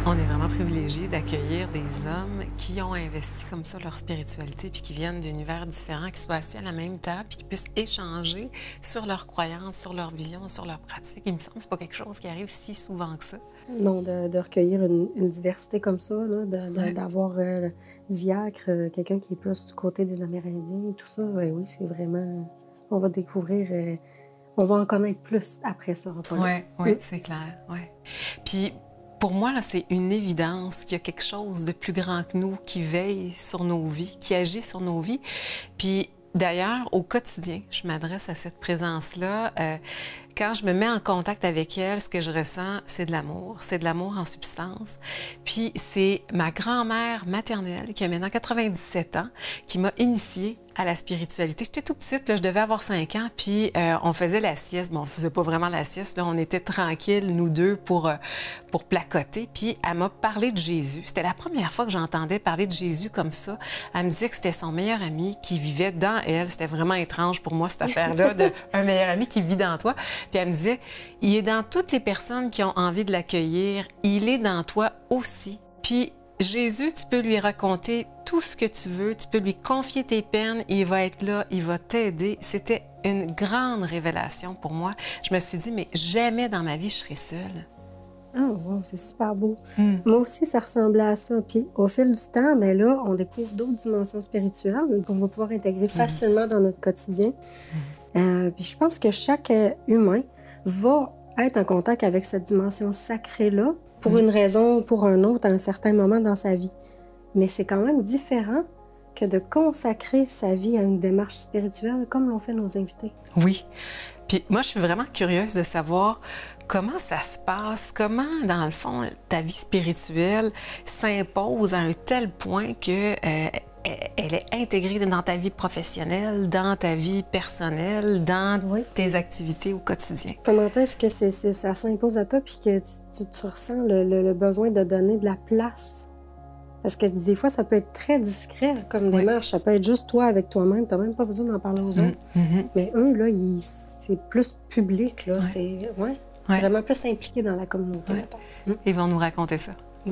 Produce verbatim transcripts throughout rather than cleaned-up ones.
On est vraiment privilégiés d'accueillir des hommes qui ont investi comme ça leur spiritualité puis qui viennent d'univers différents, qui soient assis à la même table puis qui puissent échanger sur leurs croyances, sur leur vision, sur leurs pratiques. Il me semble que c'est pas quelque chose qui arrive si souvent que ça. Non, de, de recueillir une, une diversité comme ça, d'avoir euh, diacre, euh, quelqu'un qui est plus du côté des Amérindiens, tout ça, ouais, oui, c'est vraiment... On va découvrir... Euh, on va en connaître plus après ça. Oui, ouais, oui, c'est clair, oui. Puis... Pour moi, c'est une évidence qu'il y a quelque chose de plus grand que nous qui veille sur nos vies, qui agit sur nos vies. Puis d'ailleurs, au quotidien, je m'adresse à cette présence-là. Euh, quand je me mets en contact avec elle, ce que je ressens, c'est de l'amour. C'est de l'amour en substance. Puis c'est ma grand-mère maternelle, qui a maintenant quatre-vingt-dix-sept ans, qui m'a initiée à la spiritualité. J'étais tout petite, là, je devais avoir cinq ans, puis euh, on faisait la sieste. Bon, on faisait pas vraiment la sieste, là, on était tranquilles, nous deux, pour, euh, pour placoter. Puis elle m'a parlé de Jésus. C'était la première fois que j'entendais parler de Jésus comme ça. Elle me disait que c'était son meilleur ami qui vivait dans elle. C'était vraiment étrange pour moi, cette affaire-là, de un meilleur ami qui vit dans toi. Puis elle me disait, il est dans toutes les personnes qui ont envie de l'accueillir. Il est dans toi aussi. Puis Jésus, tu peux lui raconter tout ce que tu veux, tu peux lui confier tes peines, il va être là, il va t'aider. C'était une grande révélation pour moi. Je me suis dit, mais jamais dans ma vie, je serai seule. Ah, oh, wow, c'est super beau. Mm. Moi aussi, ça ressemblait à ça. Puis au fil du temps, mais là, on découvre d'autres dimensions spirituelles qu'on va pouvoir intégrer mm. facilement dans notre quotidien. Mm. Euh, puis je pense que chaque humain va être en contact avec cette dimension sacrée-là pour mmh. une raison ou pour un autre à un certain moment dans sa vie. Mais c'est quand même différent que de consacrer sa vie à une démarche spirituelle comme l'ont fait nos invités. Oui. Puis moi, je suis vraiment curieuse de savoir comment ça se passe, comment, dans le fond, ta vie spirituelle s'impose à un tel point que euh, elle est intégrée dans ta vie professionnelle, dans ta vie personnelle, dans oui. tes activités au quotidien. Comment est-ce que c'est, c'est, ça s'impose à toi puis que tu, tu ressens le, le, le besoin de donner de la place? Parce que des fois, ça peut être très discret comme démarche. Oui. Ça peut être juste toi avec toi-même. Tu n'as même pas besoin d'en parler aux autres. Mm-hmm. Mais eux, là, ils, c'est plus public. Là. Oui. C'est ouais, oui. vraiment plus impliqué dans la communauté. Oui. Mm. Ils vont nous raconter ça. Oui.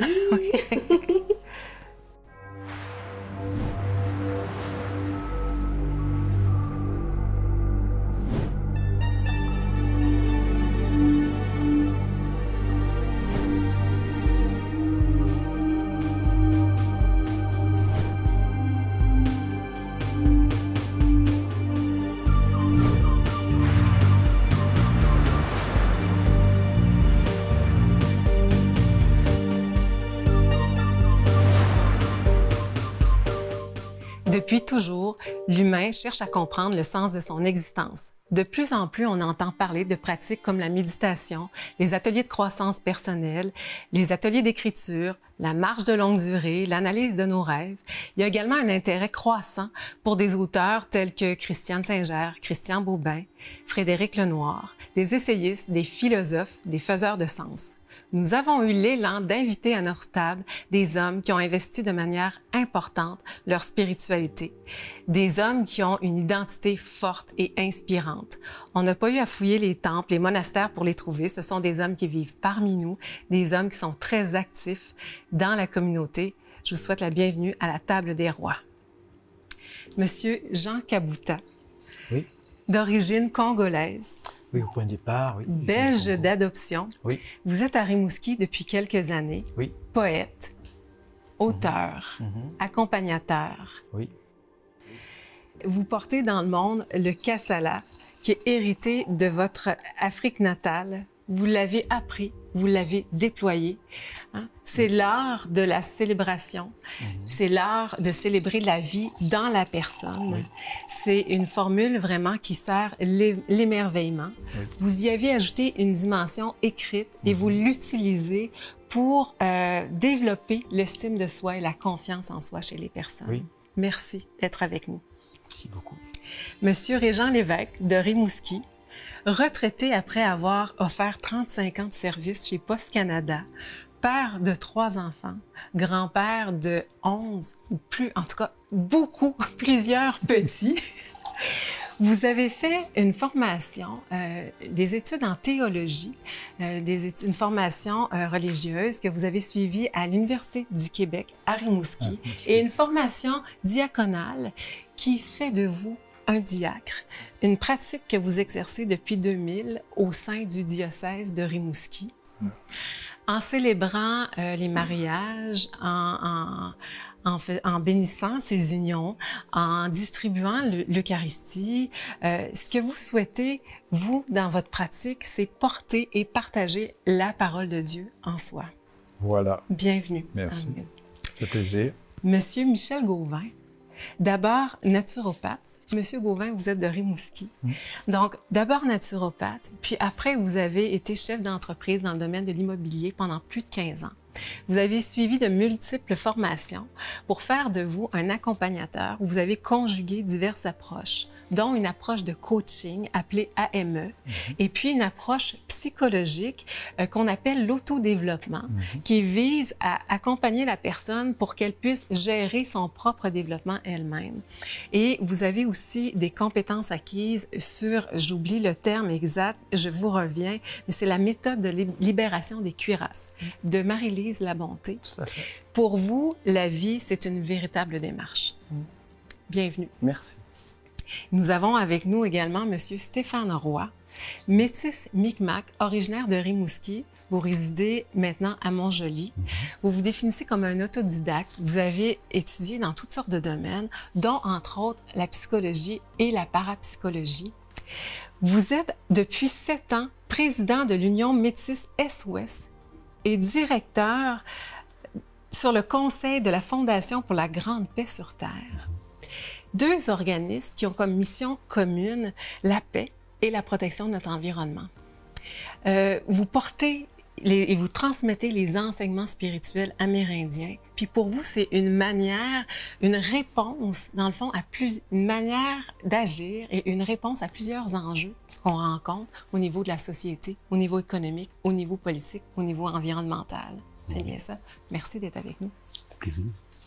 Depuis toujours, l'humain cherche à comprendre le sens de son existence. De plus en plus, on entend parler de pratiques comme la méditation, les ateliers de croissance personnelle, les ateliers d'écriture, la marche de longue durée, l'analyse de nos rêves. Il y a également un intérêt croissant pour des auteurs tels que Christiane Singer, Christian Bobin, Frédéric Lenoir, des essayistes, des philosophes, des faiseurs de sens. Nous avons eu l'élan d'inviter à notre table des hommes qui ont investi de manière importante leur spiritualité, des hommes qui ont une identité forte et inspirante. On n'a pas eu à fouiller les temples, les monastères pour les trouver. Ce sont des hommes qui vivent parmi nous, des hommes qui sont très actifs dans la communauté. Je vous souhaite la bienvenue à la table des rois. Monsieur Jean Kabouta, oui. d'origine congolaise. Oui, au point de départ, oui. Belge d'adoption. Oui. Vous êtes à Rimouski depuis quelques années. Oui. Poète, auteur, mm-hmm. accompagnateur. Oui. Vous portez dans le monde le kassala, qui est hérité de votre Afrique natale. Vous l'avez appris, vous l'avez déployé. Hein? C'est l'art de la célébration. Mm-hmm. C'est l'art de célébrer la vie dans la personne. Oui. C'est une formule vraiment qui sert l'émerveillement. Oui. Vous y avez ajouté une dimension écrite et mm-hmm. vous l'utilisez pour euh, développer l'estime de soi et la confiance en soi chez les personnes. Oui. Merci d'être avec nous. Merci beaucoup. Monsieur Régent Lévesque de Rimouski, retraité après avoir offert trente-cinq ans de service chez Poste Canada, père de trois enfants, grand-père de onze, ou plus, en tout cas beaucoup, plusieurs petits. Vous avez fait une formation, euh, des études en théologie, euh, des études, une formation euh, religieuse que vous avez suivie à l'Université du Québec à Rimouski, Ah, et une formation diaconale qui fait de vous un diacre, une pratique que vous exercez depuis deux mille au sein du diocèse de Rimouski. Mm. En célébrant euh, les mariages, en, en, en, fait, en bénissant ces unions, en distribuant l'Eucharistie, euh, ce que vous souhaitez, vous, dans votre pratique, c'est porter et partager la parole de Dieu en soi. Voilà. Bienvenue. Merci. Amen. Ça fait plaisir. Monsieur Michel Gauvin, d'abord naturopathe. Monsieur Gauvin, vous êtes de Rimouski. Mmh. Donc, d'abord naturopathe, puis après, vous avez été chef d'entreprise dans le domaine de l'immobilier pendant plus de quinze ans. Vous avez suivi de multiples formations pour faire de vous un accompagnateur où vous avez conjugué diverses approches, dont une approche de coaching appelée A M E, mmh. et puis une approche psychologique euh, qu'on appelle l'autodéveloppement, mmh. qui vise à accompagner la personne pour qu'elle puisse gérer son propre développement elle-même. Et vous avez aussi des compétences acquises sur, j'oublie le terme exact, je vous reviens, mais c'est la méthode de libération des cuirasses mmh. de Marie-Lise Labonté. Pour vous, la vie, c'est une véritable démarche. Mmh. Bienvenue. Merci. Nous avons avec nous également M. Stéphane Roy, métis Micmac, originaire de Rimouski. Vous résidez maintenant à Montjoly. Mmh. Vous vous définissez comme un autodidacte. Vous avez étudié dans toutes sortes de domaines, dont entre autres la psychologie et la parapsychologie. Vous êtes depuis sept ans président de l'Union métisse Est-Ouest et directeur sur le conseil de la Fondation pour la Grande Paix sur Terre. Deux organismes qui ont comme mission commune la paix et la protection de notre environnement. Euh, vous portez les, et vous transmettez les enseignements spirituels amérindiens. Puis pour vous, c'est une manière, une réponse, dans le fond, à plus, une manière d'agir et une réponse à plusieurs enjeux qu'on rencontre au niveau de la société, au niveau économique, au niveau politique, au niveau environnemental. C'est bien ça. Merci d'être avec nous. Plaisir.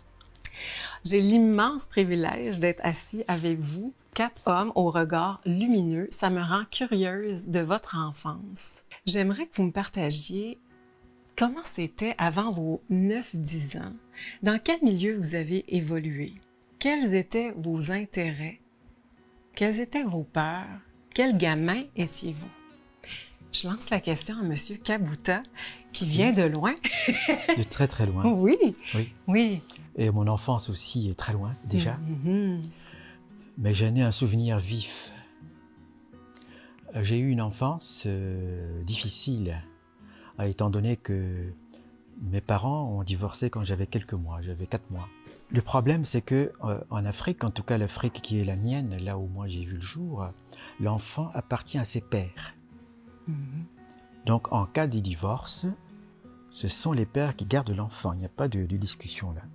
J'ai l'immense privilège d'être assis avec vous, quatre hommes au regard lumineux. Ça me rend curieuse de votre enfance. J'aimerais que vous me partagiez comment c'était avant vos neuf dix ans. Dans quel milieu vous avez évolué? Quels étaient vos intérêts? Quelles étaient vos peurs? Quel gamin étiez-vous? Je lance la question à M. Kabouta, qui vient de loin. De très, très loin. Oui. Oui. Oui. Et mon enfance aussi est très loin, déjà. Mm-hmm. Mais j'en ai un souvenir vif. J'ai eu une enfance euh, difficile, étant donné que mes parents ont divorcé quand j'avais quelques mois, j'avais quatre mois. Le problème, c'est que euh, en Afrique, en tout cas l'Afrique qui est la mienne, là où moi j'ai vu le jour, l'enfant appartient à ses pères. Mm-hmm. Donc en cas de divorce, ce sont les pères qui gardent l'enfant, il n'y a pas de, de discussion là.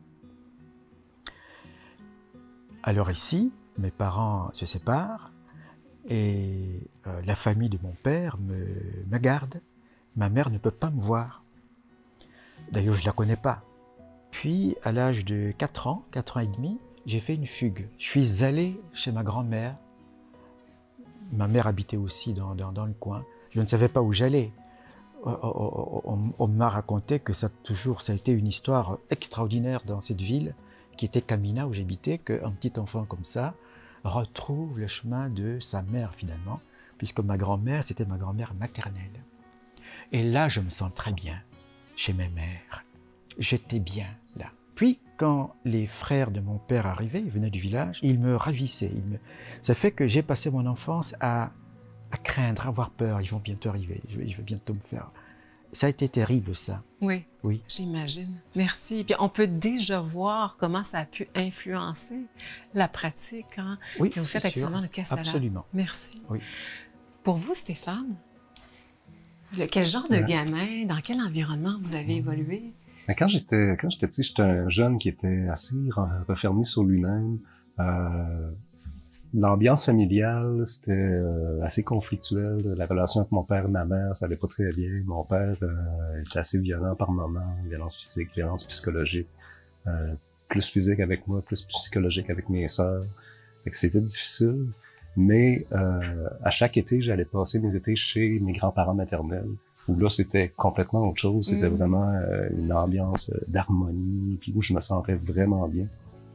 Alors ici, mes parents se séparent et euh, la famille de mon père me, me garde. Ma mère ne peut pas me voir. D'ailleurs, je ne la connais pas. Puis, à l'âge de quatre ans, quatre ans et demi, j'ai fait une fugue. Je suis allé chez ma grand-mère. Ma mère habitait aussi dans, dans, dans le coin. Je ne savais pas où j'allais. On, on, on, on m'a raconté que ça, toujours, ça a été une histoire extraordinaire dans cette ville, qui était Kamina, où j'habitais, qu'un petit enfant comme ça retrouve le chemin de sa mère, finalement, puisque ma grand-mère, c'était ma grand-mère maternelle. Et là, je me sens très bien chez mes mères. J'étais bien là. Puis, quand les frères de mon père arrivaient, ils venaient du village, ils me ravissaient. Ils me... Ça fait que j'ai passé mon enfance à, à craindre, à avoir peur. Ils vont bientôt arriver, je vais, je vais bientôt me faire... Ça a été terrible, ça. Oui, oui. J'imagine. Merci. Puis on peut déjà voir comment ça a pu influencer la pratique. Hein, oui, que vous faites actuellement le Kassala. Absolument. Merci. Oui. Pour vous, Stéphane, le, quel genre de gamin, dans quel environnement vous avez évolué? Quand j'étais quand j'étais petit, j'étais un jeune qui était assez refermé sur lui-même. Euh, L'ambiance familiale, c'était euh, assez conflictuel. La relation avec mon père et ma mère, ça allait pas très bien. Mon père euh, était assez violent par moments, violence physique, violence psychologique. Euh, plus physique avec moi, plus psychologique avec mes sœurs. Fait que c'était difficile. Mais euh, à chaque été, j'allais passer mes étés chez mes grands-parents maternels, où là, c'était complètement autre chose. C'était mmh. vraiment euh, une ambiance d'harmonie, puis où je me sentais vraiment bien.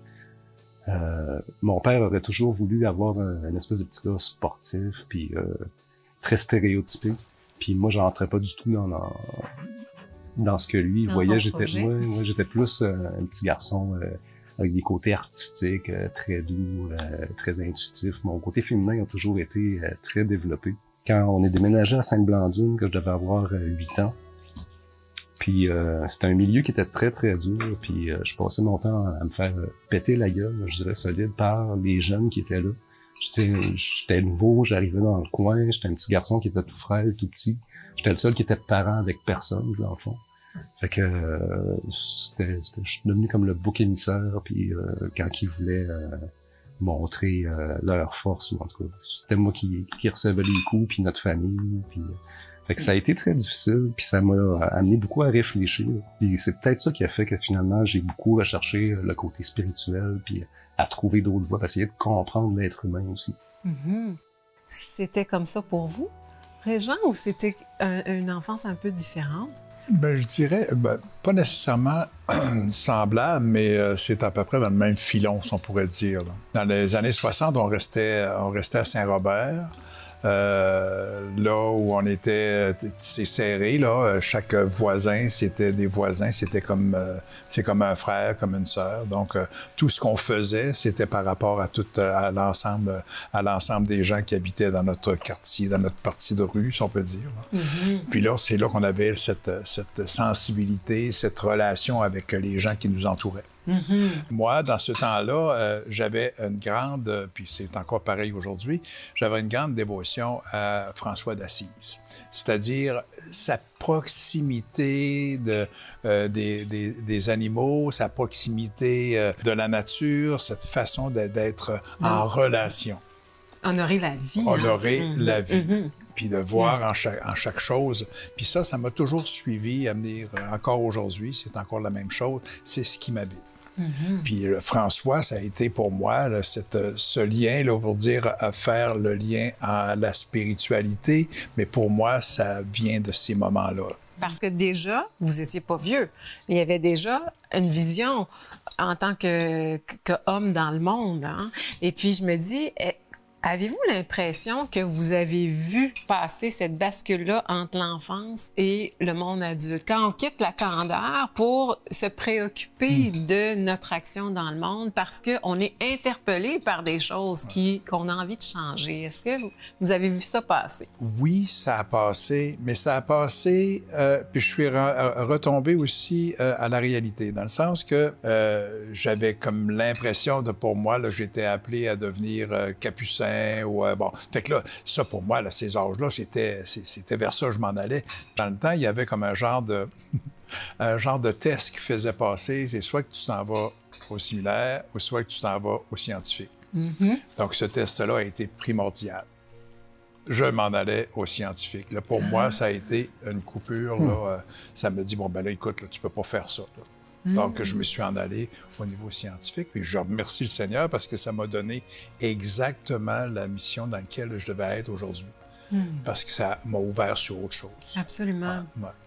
Euh, mon père aurait toujours voulu avoir un, une espèce de petit gars sportif, puis euh, très stéréotypé. Puis moi, j'entrais pas du tout dans, dans, dans ce que lui dans voyait. J'étais, moi, moi, j'étais plus euh, un petit garçon euh, avec des côtés artistiques, euh, très doux, euh, très intuitifs. Mon côté féminin a toujours été euh, très développé. Quand on est déménagé à Sainte-Blandine, que je devais avoir huit ans, puis euh, c'était un milieu qui était très, très dur, puis euh, je passais mon temps à me faire péter la gueule, je dirais solide, par les jeunes qui étaient là. J'étais nouveau, j'arrivais dans le coin, j'étais un petit garçon qui était tout frêle, tout petit. J'étais le seul qui était parent avec personne, dans le fond. Fait que euh, c'était, je suis devenu comme le bouc émissaire, puis euh, quand ils voulaient euh, montrer euh, leur force, ou en tout cas, c'était moi qui, qui recevais les coups, puis notre famille, puis... Fait que ça a été très difficile, puis ça m'a amené beaucoup à réfléchir. Puis c'est peut-être ça qui a fait que finalement, j'ai beaucoup recherché le côté spirituel, puis à trouver d'autres voies, à essayer de comprendre l'être humain aussi. Mm-hmm. C'était comme ça pour vous, Régent, ou c'était un, une enfance un peu différente? Ben, je dirais, ben, pas nécessairement semblable, mais euh, c'est à peu près dans le même filon, si on pourrait dire. Là. Dans les années soixante, on restait, on restait à Saint-Robert. Euh, là où on était, c'est serré, là, chaque voisin, c'était des voisins, c'était comme, euh, c'est comme un frère, comme une sœur. Donc, euh, tout ce qu'on faisait, c'était par rapport à tout, à l'ensemble, à l'ensemble des gens qui habitaient dans notre quartier, dans notre partie de rue, si on peut dire. Mm-hmm. Puis là, c'est là qu'on avait cette, cette sensibilité, cette relation avec les gens qui nous entouraient. Mm-hmm. Moi, dans ce temps-là, euh, j'avais une grande, euh, puis c'est encore pareil aujourd'hui, j'avais une grande dévotion à François d'Assise. C'est-à-dire sa proximité de, euh, des, des, des animaux, sa proximité euh, de la nature, cette façon d'être en relation. Honorer la vie. Honorer hein? la vie. Mm-hmm. Puis de voir en chaque, en chaque chose. Puis ça, ça m'a toujours suivi à venir, encore aujourd'hui, c'est encore la même chose, c'est ce qui m'habite. Mm-hmm. Puis euh, François, ça a été pour moi là, cette, ce lien, là, pour dire à faire le lien à la spiritualité, mais pour moi, ça vient de ces moments-là. Parce que déjà, vous n'étiez pas vieux. Il y avait déjà une vision en tant que, que homme dans le monde. Hein? Et puis je me dis, avez-vous l'impression que vous avez vu passer cette bascule-là entre l'enfance et le monde adulte? Quand on quitte la candeur pour se préoccuper mmh. de notre action dans le monde parce qu'on est interpellé par des choses qui, qu'on a envie de changer. Est-ce que vous, vous avez vu ça passer? Oui, ça a passé, mais ça a passé, euh, puis je suis re retombé aussi euh, à la réalité, dans le sens que euh, j'avais comme l'impression de, pour moi, j'étais appelé à devenir euh, capucin. Ou, euh, bon. Fait que là, ça, pour moi, là, ces âges-là, c'était, c'était vers ça que je m'en allais. Dans le temps, il y avait comme un genre de, un genre de test qui faisait passer. C'est soit que tu t'en vas au similaire, ou soit que tu t'en vas au scientifique. Mm-hmm. Donc, ce test-là a été primordial. Je m'en allais au scientifique. Là, pour ah. moi, ça a été une coupure. Là, mm. euh, ça me dit, bon, ben là, écoute, là, tu peux pas faire ça. Là. Donc, je me suis en allé au niveau scientifique. Puis je remercie le Seigneur parce que ça m'a donné exactement la mission dans laquelle je devais être aujourd'hui. Mm. Parce que ça m'a ouvert sur autre chose. Absolument. Ouais, ouais.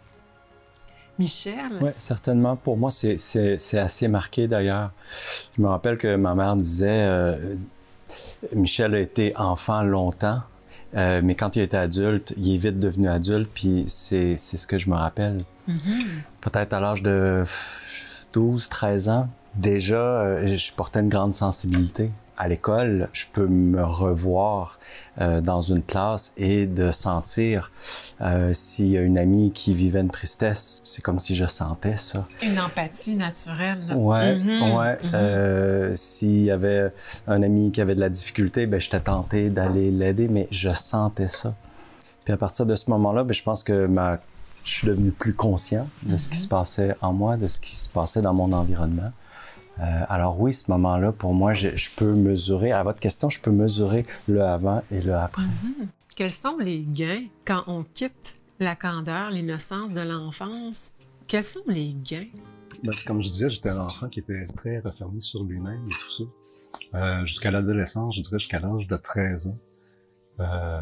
Michel? Oui, certainement. Pour moi, c'est, c'est, c'est assez marqué d'ailleurs. Je me rappelle que ma mère disait, euh, Michel a été enfant longtemps, euh, mais quand il était adulte, il est vite devenu adulte, puis c'est, c'est ce que je me rappelle. Mm-hmm. Peut-être à l'âge de douze, treize ans, déjà, euh, je portais une grande sensibilité. À l'école, je peux me revoir euh, dans une classe et de sentir euh, s'il y a une amie qui vivait une tristesse, c'est comme si je sentais ça. Une empathie naturelle. Là. Ouais, mm-hmm. ouais. Mm-hmm. Euh, s'il y avait un ami qui avait de la difficulté, ben j'étais tenté d'aller l'aider, mais je sentais ça. Puis à partir de ce moment-là, ben je pense que ma je suis devenu plus conscient de ce qui se passait en moi, de ce qui se passait dans mon environnement. Euh, alors oui, ce moment-là, pour moi, je, je peux mesurer, à votre question, je peux mesurer le avant et le après. Mm-hmm. Quels sont les gains quand on quitte la candeur, l'innocence de l'enfance? Quels sont les gains? Ben, comme je disais, j'étais un enfant qui était très refermé sur lui-même et tout ça. Euh, jusqu'à l'adolescence, je dirais jusqu'à l'âge de treize ans. Euh,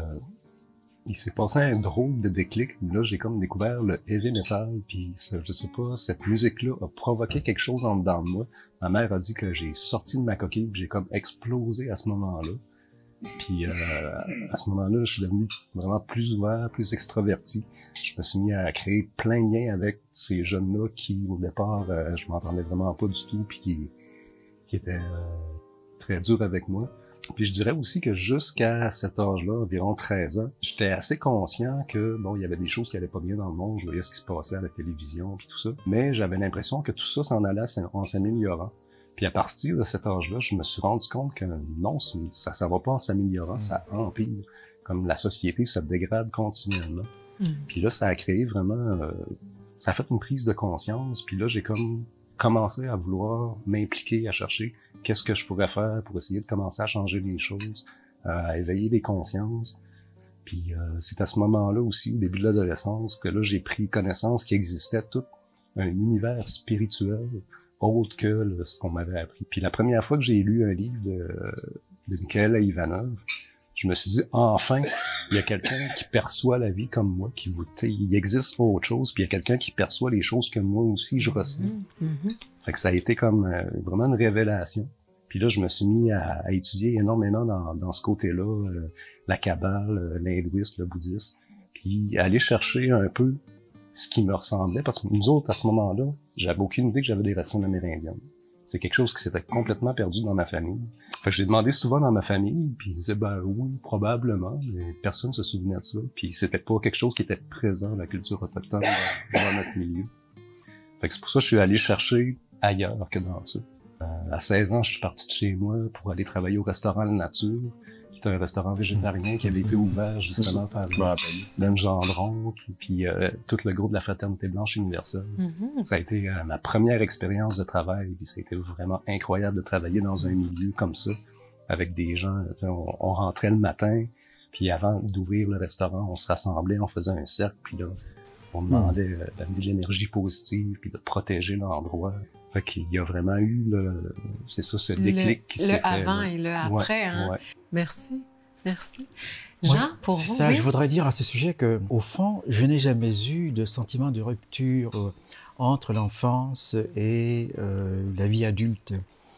il s'est passé un drôle de déclic. Là, j'ai comme découvert le heavy metal, puis je sais pas, cette musique-là a provoqué quelque chose en dedans de moi. Ma mère a dit que j'ai sorti de ma coquille, puis j'ai comme explosé à ce moment-là. Puis euh, à ce moment-là, je suis devenu vraiment plus ouvert, plus extraverti. Je me suis mis à créer plein de liens avec ces jeunes-là qui, au départ, euh, je m'entendais vraiment pas du tout, puis qui, qui étaient euh, très durs avec moi. Puis je dirais aussi que jusqu'à cet âge-là, environ treize ans, j'étais assez conscient que, bon, il y avait des choses qui allaient pas bien dans le monde, je voyais ce qui se passait à la télévision, puis tout ça, mais j'avais l'impression que tout ça s'en allait en s'améliorant. Puis à partir de cet âge-là, je me suis rendu compte que non, ça ça va pas en s'améliorant, ça empire. Comme la société se dégrade continuellement. Mm. Puis là, ça a créé vraiment... Euh, ça a fait une prise de conscience, puis là, j'ai comme commencé à vouloir m'impliquer, à chercher qu'est-ce que je pourrais faire pour essayer de commencer à changer les choses, euh, à éveiller les consciences. Puis euh, c'est à ce moment-là aussi, au début de l'adolescence, que là, j'ai pris connaissance qu'il existait tout un univers spirituel autre que le, ce qu'on m'avait appris. Puis la première fois que j'ai lu un livre de, de Mikhail Ivanov, je me suis dit, enfin, il y a quelqu'un qui perçoit la vie comme moi, qui vous, il existe autre chose, puis il y a quelqu'un qui perçoit les choses que moi aussi je ressens. Mm-hmm. Fait que ça a été comme euh, vraiment une révélation. Puis là, je me suis mis à, à étudier énormément dans, dans ce côté-là, euh, la Kabbale, euh, l'hindouisme, le bouddhisme, puis aller chercher un peu ce qui me ressemblait, parce que nous autres, à ce moment-là, j'avais aucune idée que j'avais des racines amérindiennes. C'est quelque chose qui s'était complètement perdu dans ma famille. Fait que j'ai demandé souvent dans ma famille, puis ils disaient, ben oui, probablement, mais personne se souvenait de ça. Puis c'était pas quelque chose qui était présent dans la culture autochtone dans, dans notre milieu. Fait que c'est pour ça que je suis allé chercher ailleurs que dans ça. Euh, à seize ans, je suis parti de chez moi pour aller travailler au restaurant La Nature, qui était un restaurant végétarien qui avait été ouvert justement par Ben Gendron, puis, puis euh, tout le groupe de la Fraternité Blanche Universelle. Mm-hmm. Ça a été euh, ma première expérience de travail, puis ça a été vraiment incroyable de travailler dans un milieu comme ça, avec des gens. On, on rentrait le matin, puis avant d'ouvrir le restaurant, on se rassemblait, on faisait un cercle, puis là, on demandait euh, d'amener de l'énergie positive, puis de protéger l'endroit. Fait qu'il y a vraiment eu, le, c'est ça, ce déclic le, qui s'est fait. Le avant là. et le après, ouais, hein? Ouais. Merci, merci. Jean, ouais, pour vous, ça, oui? Je voudrais dire à ce sujet que, au fond, je n'ai jamais eu de sentiment de rupture entre l'enfance et euh, la vie adulte.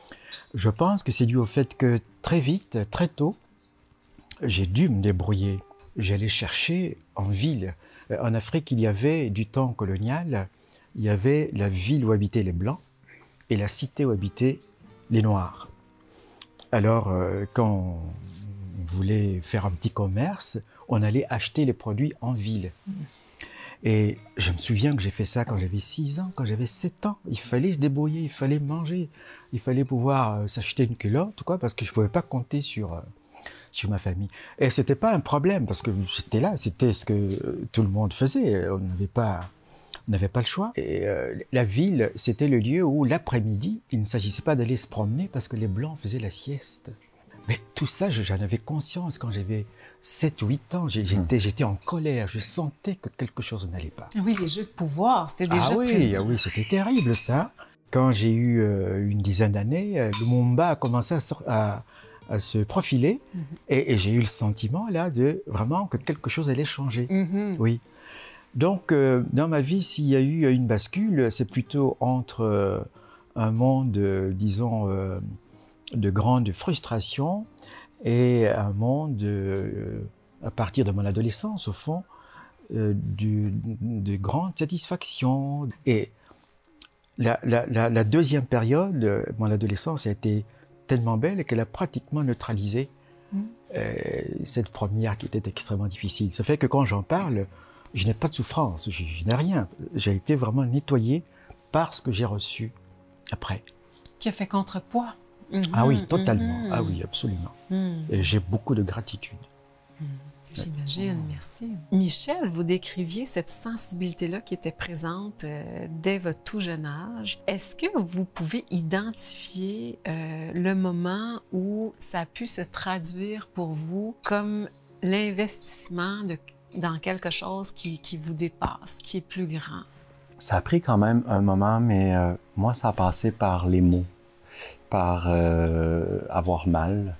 Je pense que c'est dû au fait que très vite, très tôt, j'ai dû me débrouiller. J'allais chercher en ville. En Afrique, il y avait, du temps colonial, il y avait la ville où habitaient les Blancs et la cité où habitaient les Noirs. Alors, euh, quand on voulait faire un petit commerce, on allait acheter les produits en ville. Mmh. Et je me souviens que j'ai fait ça quand j'avais six ans, quand j'avais sept ans. Il fallait se débrouiller, il fallait manger, il fallait pouvoir euh, s'acheter une culotte, quoi, parce que je ne pouvais pas compter sur... Euh, sur ma famille. Et c'était pas un problème, parce que j'étais là, c'était ce que tout le monde faisait, on n'avait pas, on n'avait pas le choix. Et euh, la ville, c'était le lieu où l'après-midi, il ne s'agissait pas d'aller se promener parce que les Blancs faisaient la sieste. Mais tout ça, j'en avais conscience quand j'avais sept ou huit ans, j'étais, j'étais en colère, je sentais que quelque chose n'allait pas. Oui, les jeux de pouvoir, c'était déjà ah oui, présent. Ah oui, c'était terrible ça. Quand j'ai eu euh, une dizaine d'années, le Mumba a commencé à, à à se profiler, mm-hmm. et, et j'ai eu le sentiment là de vraiment que quelque chose allait changer. Mm-hmm. Oui. Donc euh, dans ma vie, s'il y a eu une bascule, c'est plutôt entre euh, un monde, euh, disons, euh, de grande frustration et un monde, euh, à partir de mon adolescence, au fond, euh, du, de grande satisfaction. Et la, la, la, la deuxième période, mon adolescence a été tellement belle qu'elle a pratiquement neutralisé mmh. euh, cette première qui était extrêmement difficile. Ça fait que quand j'en parle, je n'ai pas de souffrance, je, je n'ai rien. J'ai été vraiment nettoyé par ce que j'ai reçu après. Qui a fait contrepoids. Mmh. Ah oui, totalement. Mmh. Ah oui, absolument. Mmh. Et j'ai beaucoup de gratitude. Mmh. J'imagine, merci. Michel, vous décriviez cette sensibilité-là qui était présente euh, dès votre tout jeune âge. Est-ce que vous pouvez identifier euh, le moment où ça a pu se traduire pour vous comme l'investissement de, dans quelque chose qui, qui vous dépasse, qui est plus grand? Ça a pris quand même un moment, mais euh, moi, ça a passé par les mots. par euh, avoir mal,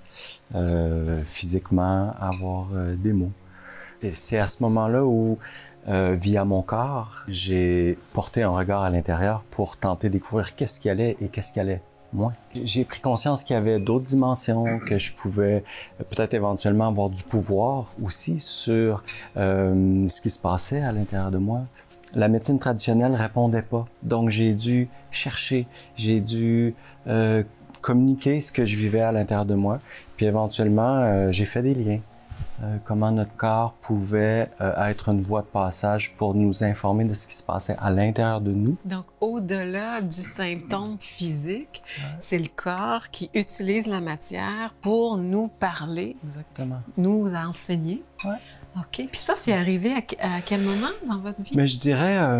euh, physiquement, avoir euh, des maux. Et c'est à ce moment-là où, euh, via mon corps, j'ai porté un regard à l'intérieur pour tenter de découvrir qu'est-ce qui allait et qu'est-ce qui allait moins. J'ai pris conscience qu'il y avait d'autres dimensions, que je pouvais peut-être éventuellement avoir du pouvoir aussi sur euh, ce qui se passait à l'intérieur de moi. La médecine traditionnelle ne répondait pas, donc j'ai dû chercher, j'ai dû euh, communiquer ce que je vivais à l'intérieur de moi, puis éventuellement, euh, j'ai fait des liens. Euh, comment notre corps pouvait euh, être une voie de passage pour nous informer de ce qui se passait à l'intérieur de nous. Donc, au-delà du symptôme physique, ouais. c'est le corps qui utilise la matière pour nous parler, exactement, nous enseigner. Ouais. OK. Puis ça, c'est arrivé à, à quel moment dans votre vie? Mais je dirais, euh,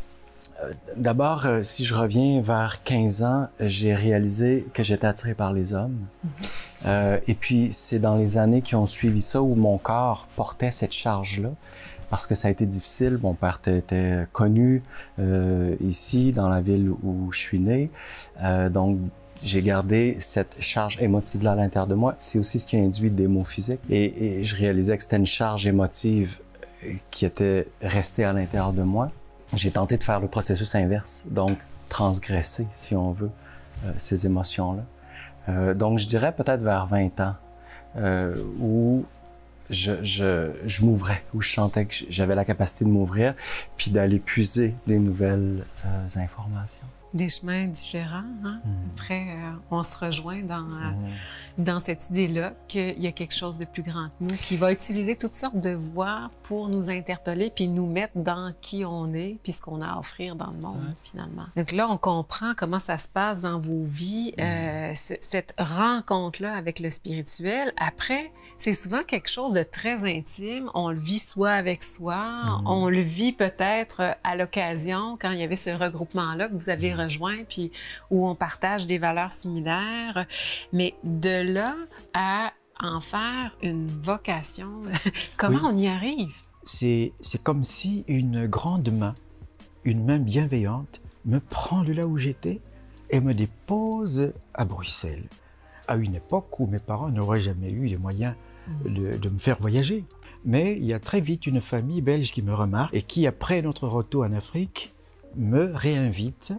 euh, d'abord, euh, si je reviens vers quinze ans, j'ai réalisé que j'étais attiré par les hommes. Mm-hmm. Euh, et puis, c'est dans les années qui ont suivi ça où mon corps portait cette charge-là, parce que ça a été difficile. Mon père était connu euh, ici, dans la ville où je suis né. Euh, donc, j'ai gardé cette charge émotive-là à l'intérieur de moi. C'est aussi ce qui a induit des maux physiques. Et, et je réalisais que c'était une charge émotive qui était restée à l'intérieur de moi. J'ai tenté de faire le processus inverse, donc transgresser, si on veut, euh, ces émotions-là. Euh, donc, je dirais peut-être vers vingt ans, euh, où je, je, je m'ouvrais, où je sentais que j'avais la capacité de m'ouvrir, puis d'aller puiser des nouvelles euh, informations. Des chemins différents, hein? Mm. Après, euh, on se rejoint dans, euh, mm. dans cette idée-là qu'il y a quelque chose de plus grand que nous, qui va utiliser toutes sortes de voies pour nous interpeller, puis nous mettre dans qui on est, puis ce qu'on a à offrir dans le monde, ouais. finalement. Donc là, on comprend comment ça se passe dans vos vies, mm. euh, cette rencontre-là avec le spirituel. Après, c'est souvent quelque chose de très intime. On le vit soi avec soi, mm. on le vit peut-être à l'occasion, quand il y avait ce regroupement-là que vous avez rejoint, puis où on partage des valeurs similaires. Mais de là à en faire une vocation, comment oui. on y arrive? C'est comme si une grande main, une main bienveillante, me prend de là où j'étais et me dépose à Bruxelles, à une époque où mes parents n'auraient jamais eu les moyens mmh. de, de me faire voyager. Mais il y a très vite une famille belge qui me remarque et qui, après notre retour en Afrique, me réinvite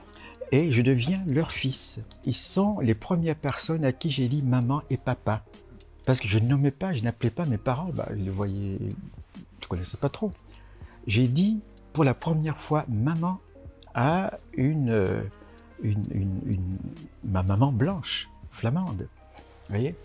et je deviens leur fils. Ils sont les premières personnes à qui j'ai dit maman et papa. Parce que je ne nommais pas, je n'appelais pas mes parents, bah, ils les voyaient, je ne connaissais pas trop. J'ai dit pour la première fois maman à une, une, une, une, ma maman blanche, flamande. Vous voyez?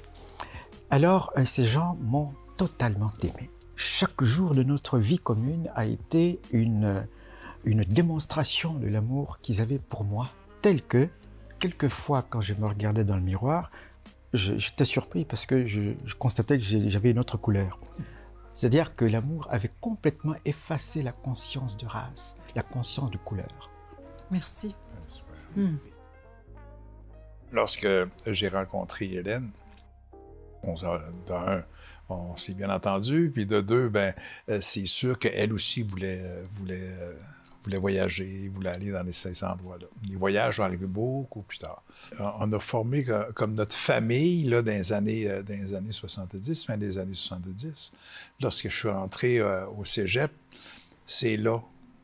Alors, ces gens m'ont totalement aimé. Chaque jour de notre vie commune a été une... une démonstration de l'amour qu'ils avaient pour moi, tel que, quelquefois, quand je me regardais dans le miroir, j'étais surpris parce que je, je constatais que j'avais une autre couleur. C'est-à-dire que l'amour avait complètement effacé la conscience de race, la conscience de couleur. Merci. Hmm. Lorsque j'ai rencontré Hélène, on, d'un, on s'est bien entendu, puis de deux, ben, c'est sûr qu'elle aussi voulait, voulait, voulait voyager, voulait aller dans ces endroits-là. Les voyages sont arrivés beaucoup plus tard. On a formé comme notre famille là, dans, les années, dans les années soixante-dix, fin des années soixante-dix. Lorsque je suis rentré euh, au cégep, c'est là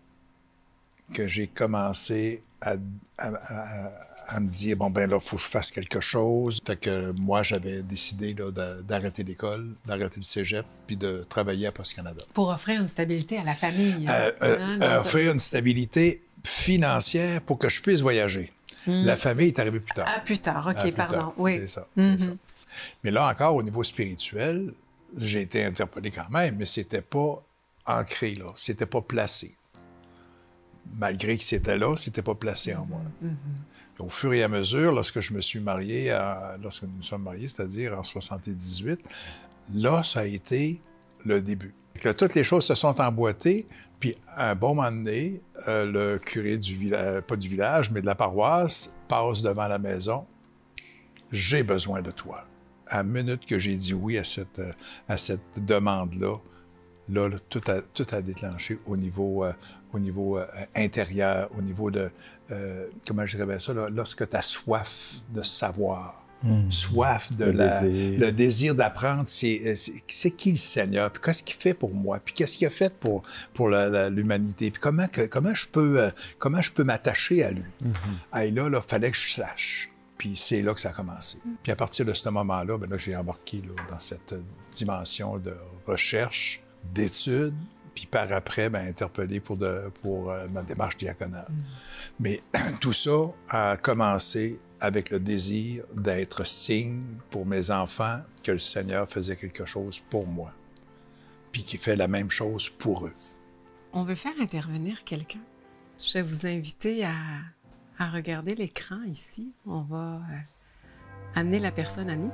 que j'ai commencé à, à, à, à me dire, bon, ben là, il faut que je fasse quelque chose. Fait que moi, j'avais décidé là, d'arrêter l'école, d'arrêter le cégep, puis de travailler à Post Canada. Pour offrir une stabilité à la famille. Euh, euh, hein, euh, offrir une stabilité financière pour que je puisse voyager. Mm. La famille est arrivée plus tard. Ah, plus tard, OK, plus pardon. Tard. Oui. C'est ça, mm-hmm. ça. Mais là encore, au niveau spirituel, j'ai été interpellé quand même, mais c'était pas ancré là, c'était pas placé. Malgré que c'était là, c'était pas placé en moi. Mm-hmm. Au fur et à mesure, lorsque je me suis marié, à, lorsque nous nous sommes mariés, c'est-à-dire en soixante-dix-huit, là, ça a été le début. Que toutes les choses se sont emboîtées, puis à un bon moment donné, euh, le curé du village, pas du village, mais de la paroisse, passe devant la maison. « J'ai besoin de toi. » À la minute que j'ai dit oui à cette, à cette demande-là, là, là, tout, a, tout a déclenché au niveau, euh, au niveau euh, intérieur, au niveau de, euh, comment je dirais ça, là, lorsque tu as soif de savoir, mmh. soif de le la, désir, le désir d'apprendre, c'est, c'est, c'est qui le Seigneur, puis qu'est-ce qu'il fait pour moi, puis qu'est-ce qu'il a fait pour, pour la, la, l'humanité, puis comment, que, comment je peux, euh, comment je peux m'attacher à lui. Mmh. Et là, il fallait que je sache. Puis c'est là que ça a commencé. Puis à partir de ce moment-là, ben là, j'ai embarqué là, dans cette dimension de recherche, d'études, puis par après, ben, interpellé pour, de, pour euh, ma démarche diaconale. Mm. Mais tout ça a commencé avec le désir d'être signe pour mes enfants que le Seigneur faisait quelque chose pour moi, puis qu'il fait la même chose pour eux. On veut faire intervenir quelqu'un. Je vais vous inviter à... à regarder l'écran ici. On va euh, amener la personne à nous.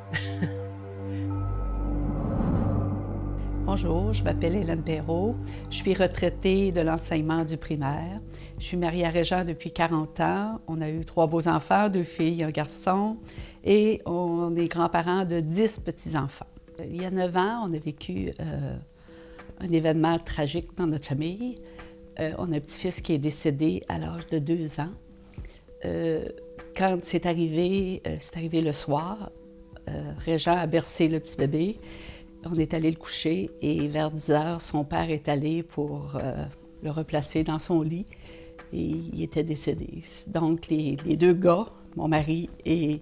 Bonjour, je m'appelle Hélène Perrault. Je suis retraitée de l'enseignement du primaire. Je suis mariée à Régent depuis quarante ans. On a eu trois beaux enfants, deux filles et un garçon. Et on est grands-parents de dix petits-enfants. Il y a neuf ans, on a vécu euh, un événement tragique dans notre famille. Euh, on a un petit-fils qui est décédé à l'âge de deux ans. Euh, quand c'est arrivé, euh, c'est arrivé le soir, euh, Régent a bercé le petit bébé. On est allé le coucher et vers dix heures, son père est allé pour euh, le replacer dans son lit et il était décédé. Donc, les, les deux gars, mon mari et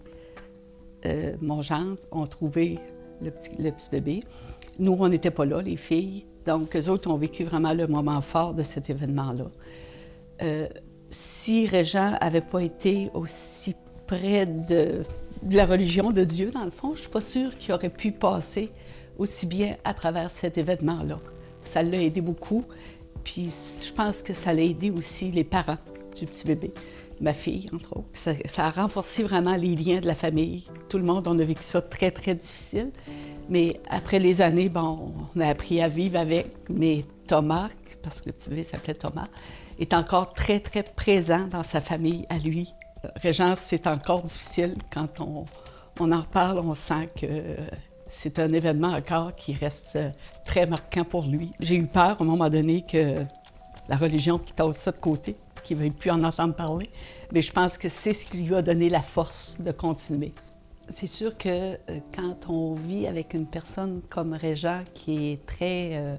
euh, mon gendre, ont trouvé le petit, le petit bébé. Nous, on n'était pas là, les filles. Donc, eux autres ont vécu vraiment le moment fort de cet événement-là. Euh, Si Régent n'avait pas été aussi près de, de la religion de Dieu, dans le fond, je ne suis pas sûre qu'il aurait pu passer aussi bien à travers cet événement-là. Ça l'a aidé beaucoup, puis je pense que ça l'a aidé aussi les parents du petit bébé, ma fille, entre autres. Ça, ça a renforcé vraiment les liens de la famille. Tout le monde, on a vécu ça très, très difficile. Mais après les années, bon, on a appris à vivre avec. Mais Thomas, parce que le petit bébé s'appelait Thomas, est encore très, très présent dans sa famille à lui. Régence, c'est encore difficile. Quand on, on en parle, on sent que c'est un événement encore qui reste très marquant pour lui. J'ai eu peur, à un moment donné, que la religion qui tasse ça de côté, qu'il ne veuille plus en entendre parler. Mais je pense que c'est ce qui lui a donné la force de continuer. C'est sûr que quand on vit avec une personne comme Régent qui est très euh,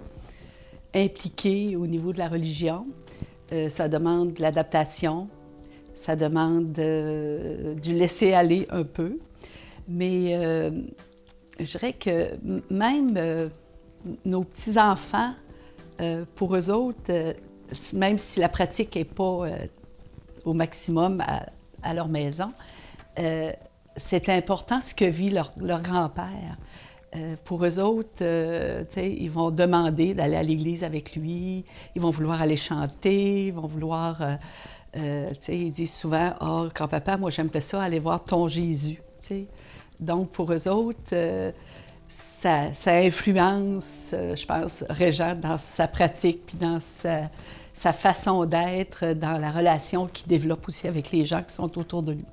impliquée au niveau de la religion, Euh, ça demande de l'adaptation, ça demande euh, du laisser-aller un peu. Mais euh, je dirais que même euh, nos petits-enfants, euh, pour eux autres, euh, même si la pratique n'est pas euh, au maximum à, à leur maison, euh, c'est important ce que vit leur, leur grand-père. Euh, pour eux autres, euh, ils vont demander d'aller à l'église avec lui, ils vont vouloir aller chanter, ils vont vouloir... Euh, euh, ils disent souvent « Ah, oh, grand-papa, moi j'aimerais ça aller voir ton Jésus. » Donc, pour eux autres, euh, ça, ça influence, euh, je pense, Régent dans sa pratique, puis dans sa, sa façon d'être, dans la relation qu'il développe aussi avec les gens qui sont autour de lui.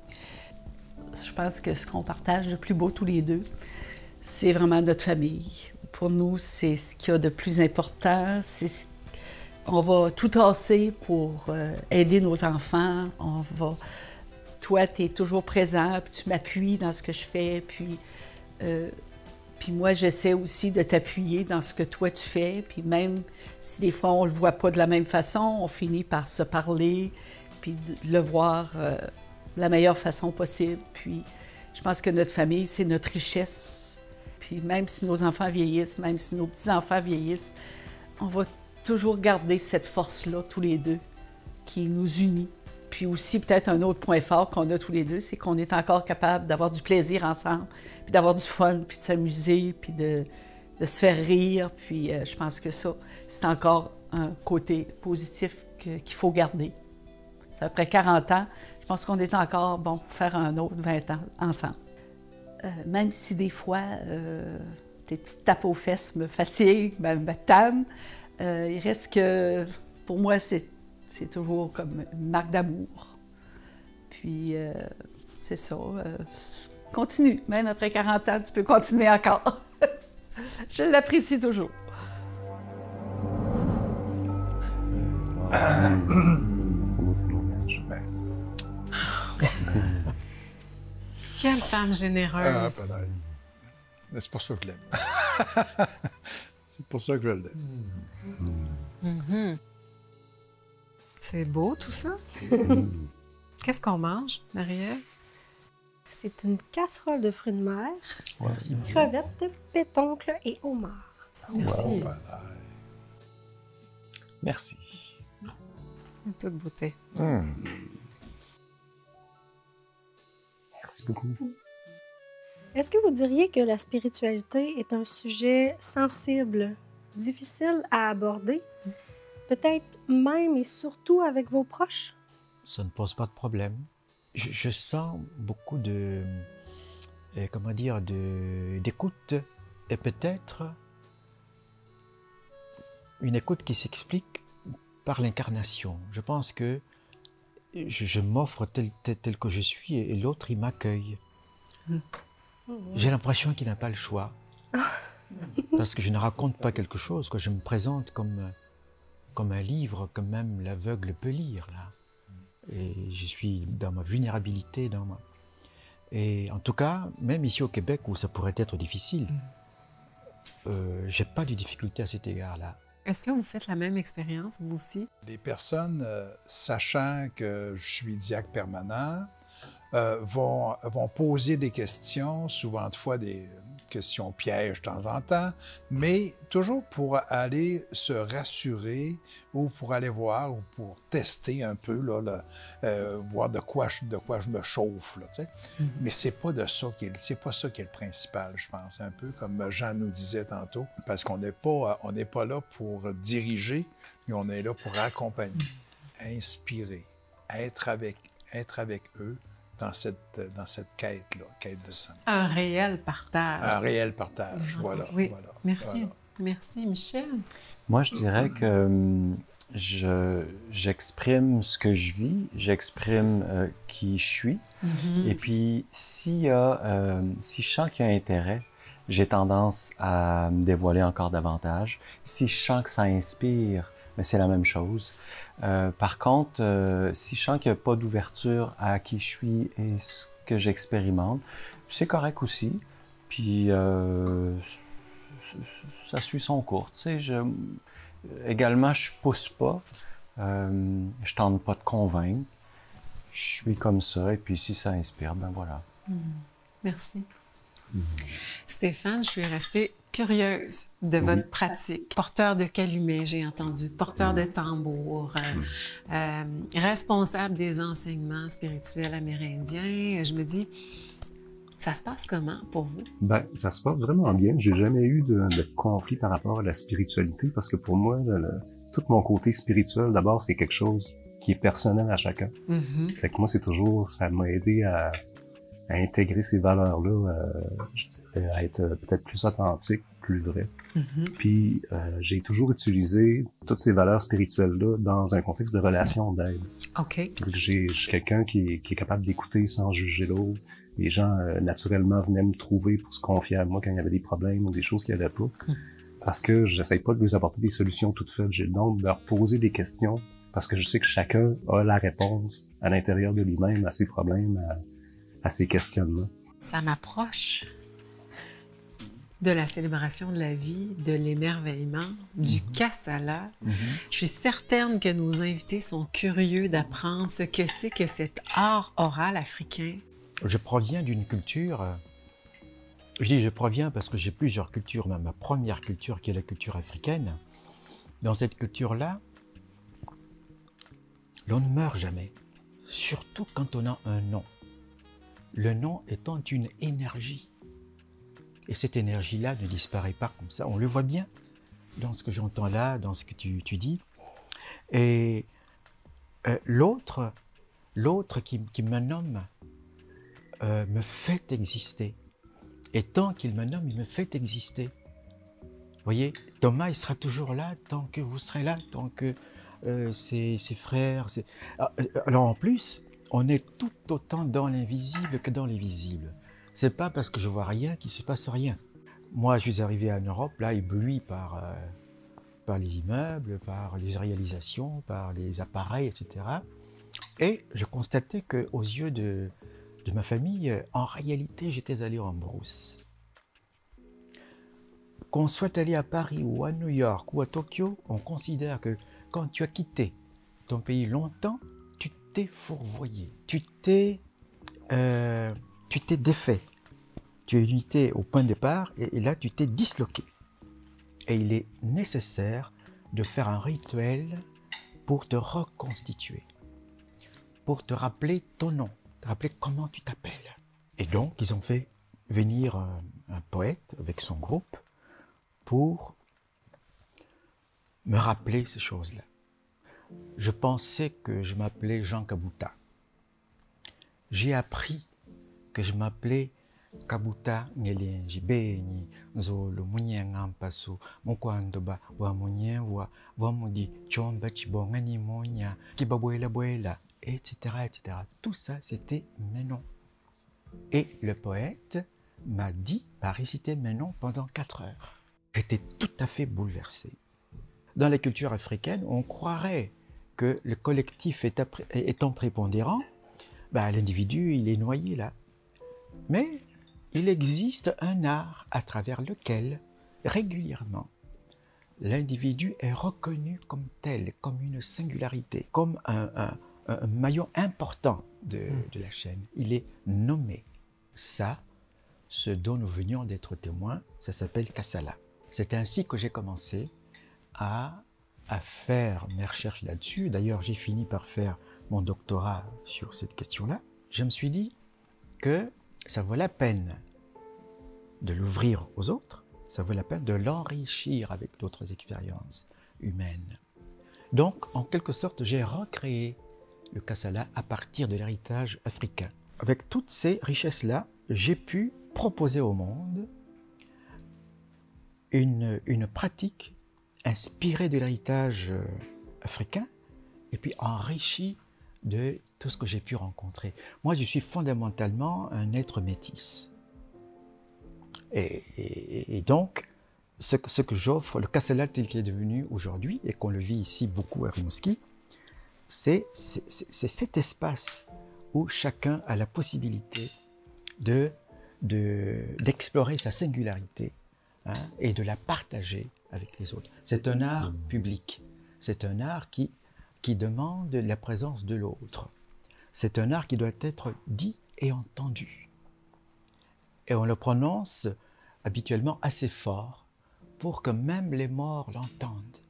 Je pense que ce qu'on partage de plus beau tous les deux, c'est vraiment notre famille. Pour nous, c'est ce qu'il y a de plus important. C'est ce... On va tout tasser pour euh, aider nos enfants. On va... Toi, tu es toujours présent, puis tu m'appuies dans ce que je fais. Puis, euh... puis moi, j'essaie aussi de t'appuyer dans ce que toi, tu fais. Puis même si des fois, on ne le voit pas de la même façon, on finit par se parler, puis de le voir euh, de la meilleure façon possible. Puis je pense que notre famille, c'est notre richesse. Puis même si nos enfants vieillissent, même si nos petits-enfants vieillissent, on va toujours garder cette force-là, tous les deux, qui nous unit. Puis aussi, peut-être un autre point fort qu'on a tous les deux, c'est qu'on est encore capable d'avoir du plaisir ensemble, puis d'avoir du fun, puis de s'amuser, puis de, de se faire rire. Puis euh, je pense que ça, c'est encore un côté positif que, qu'il faut garder. C'est après quarante ans, je pense qu'on est encore bon pour faire un autre vingt ans ensemble. Euh, même si des fois, euh, des petites tapes aux fesses me fatiguent, me, me tannent, euh, il reste que, pour moi, c'est, c'est toujours comme une marque d'amour. Puis, euh, c'est ça. Euh, continue. Même après quarante ans, tu peux continuer encore. Je l'apprécie toujours. Quelle femme généreuse. Ah, ben, mais c'est pour ça que je l'aime. C'est pour ça que je l'aime. Mm-hmm. C'est beau, tout ça. Qu'est-ce qu'on mange, Marie-Ève? C'est une casserole de fruits de mer, Ouais. crevettes, pétoncles et homard. Merci. Wow, ben, Merci. De toute beauté. Mm. Merci beaucoup. Est-ce que vous diriez que la spiritualité est un sujet sensible, difficile à aborder? Peut-être même et surtout avec vos proches? Ça ne pose pas de problème. Je, je sens beaucoup de, euh, comment dire, de, d'écoute et peut-être une écoute qui s'explique par l'incarnation. Je pense que je, je m'offre tel, tel, tel que je suis et, et l'autre, il m'accueille. Mmh. J'ai l'impression qu'il n'a pas le choix. Parce que je ne raconte pas quelque chose, quoi. Je me présente comme, comme un livre que même l'aveugle peut lire, là. Et je suis dans ma vulnérabilité, dans ma... Et en tout cas, même ici au Québec, où ça pourrait être difficile, euh, j'ai pas de difficulté à cet égard-là. Est-ce que vous faites la même expérience, vous aussi? les personnes, euh, sachant que je suis diacre permanent, euh, vont, vont poser des questions, souvent de fois des questions pièges de temps en temps, mais toujours pour aller se rassurer ou pour aller voir ou pour tester un peu, là, là, euh, voir de quoi je, de quoi je me chauffe. Là, tu sais. Mm-hmm. Mais c'est pas de ça qui est, c'est pas ça qui est le principal, je pense, un peu comme Jean nous disait tantôt, parce qu'on n'est pas, on n'est pas là pour diriger, mais on est là pour accompagner, mm-hmm. inspirer, être avec, être avec eux. Dans cette, dans cette quête-là, quête de sens. Un réel partage. Un réel partage, mmh. voilà. Oui, voilà, merci. voilà. Merci, Michel. Moi, je dirais que je, j'exprime ce que je vis, j'exprime euh, qui je suis. Mm-hmm. Et puis, s'il y a, euh, si je sens qu'il y a intérêt, j'ai tendance à me dévoiler encore davantage. Si je sens que ça inspire, mais c'est la même chose. Euh, par contre, euh, si je sens qu'il n'y a pas d'ouverture à qui je suis et ce que j'expérimente, c'est correct aussi. Puis, euh, ça suit son cours. Tu sais, je, également, je ne pousse pas. Euh, je ne tente pas de convaincre. Je suis comme ça. Et puis, si ça inspire, ben voilà. Mmh. Merci. Mmh. Stéphane, je suis restée curieuse de votre oui. pratique. Porteur de calumet, j'ai entendu, porteur de tambour, euh, euh, responsable des enseignements spirituels amérindiens. Je me dis, ça se passe comment pour vous? Ben, ça se passe vraiment bien. J'ai jamais eu de, de conflit par rapport à la spiritualité parce que pour moi, le, le, tout mon côté spirituel, d'abord, c'est quelque chose qui est personnel à chacun. Mm-hmm. Fait que moi, c'est toujours, ça m'a aidé à à intégrer ces valeurs-là, euh, je dirais, à être peut-être plus authentique, plus vrai. Mm-hmm. Puis, euh, j'ai toujours utilisé toutes ces valeurs spirituelles-là dans un contexte de relation d'aide. OK. J'ai, je suis quelqu'un qui, qui est capable d'écouter sans juger l'autre. Les gens, euh, naturellement, venaient me trouver pour se confier à moi quand il y avait des problèmes ou des choses qu'il n'y avait pas. Mm. Parce que j'essaye pas de leur apporter des solutions toutes faites. J'ai donc de leur poser des questions parce que je sais que chacun a la réponse à l'intérieur de lui-même à ses problèmes, à à ces questionnements. Ça m'approche de la célébration de la vie, de l'émerveillement, du mm-hmm. Kassala. Mm-hmm. Je suis certaine que nos invités sont curieux d'apprendre ce que c'est que cet art oral africain. Je proviens d'une culture, je dis je proviens parce que j'ai plusieurs cultures, mais ma première culture qui est la culture africaine. Dans cette culture-là, l'on ne meurt jamais, surtout quand on a un nom. Le nom étant une énergie. Et cette énergie-là ne disparaît pas comme ça. On le voit bien dans ce que j'entends là, dans ce que tu, tu dis. Et euh, l'autre, l'autre qui, qui me nomme euh, me fait exister. Et tant qu'il me nomme, il me fait exister. Vous voyez, Thomas, il sera toujours là tant que vous serez là, tant que euh, ses, ses frères... Ses... Alors en plus... on est tout autant dans l'invisible que dans les visibles. C'est pas parce que je vois rien qu'il se passe rien. Moi, je suis arrivé en Europe, là, ébloui par, euh, par les immeubles, par les réalisations, par les appareils, et cetera. Et je constatais qu'aux yeux de, de ma famille, en réalité, j'étais allé en brousse. Qu'on soit allé à Paris ou à New York ou à Tokyo, on considère que quand tu as quitté ton pays longtemps, tu t'es fourvoyé, tu t'es euh, tu t'es défait. Tu es unité au point de départ et, et là tu t'es disloqué. Et il est nécessaire de faire un rituel pour te reconstituer, pour te rappeler ton nom, te rappeler comment tu t'appelles. Et donc ils ont fait venir un, un poète avec son groupe pour me rappeler ces choses-là. Je pensais que je m'appelais Jean Kabuta. J'ai appris que je m'appelais Kabuta Ngelenji Beni Nzolo Munyangampasu Mukwandoba wa Munyen wa wa Mudi Chomba Chibongani Monya Kibabuela Buela, et cetera, et cetera. Tout ça, c'était mes noms. Et le poète m'a dit, m'a récité mes noms pendant quatre heures. J'étais tout à fait bouleversé. Dans la culture africaine, on croirait que le collectif étant prépondérant, ben, l'individu, il est noyé là. Mais il existe un art à travers lequel, régulièrement, l'individu est reconnu comme tel, comme une singularité, comme un, un, un maillon important de, de la chaîne. Il est nommé. Ça, ce dont nous venions d'être témoins, ça s'appelle Kasala. C'est ainsi que j'ai commencé à, à faire mes recherches là-dessus. D'ailleurs, j'ai fini par faire mon doctorat sur cette question-là. Je me suis dit que ça vaut la peine de l'ouvrir aux autres, ça vaut la peine de l'enrichir avec d'autres expériences humaines. Donc, en quelque sorte, j'ai recréé le Kasala à partir de l'héritage africain. Avec toutes ces richesses-là, j'ai pu proposer au monde une, une pratique inspirée de l'héritage africain et puis enrichie de tout ce que j'ai pu rencontrer. Moi, je suis fondamentalement un être métis. Et, et, et donc, ce que, ce que j'offre, le Kasala tel qu'il est devenu aujourd'hui, et qu'on le vit ici beaucoup à Rimouski, c'est cet espace où chacun a la possibilité de, de, d'explorer sa singularité, hein, et de la partager avec les autres. C'est un art public. C'est un art qui, qui demande la présence de l'autre. C'est un art qui doit être dit et entendu. Et on le prononce habituellement assez fort pour que même les morts l'entendent.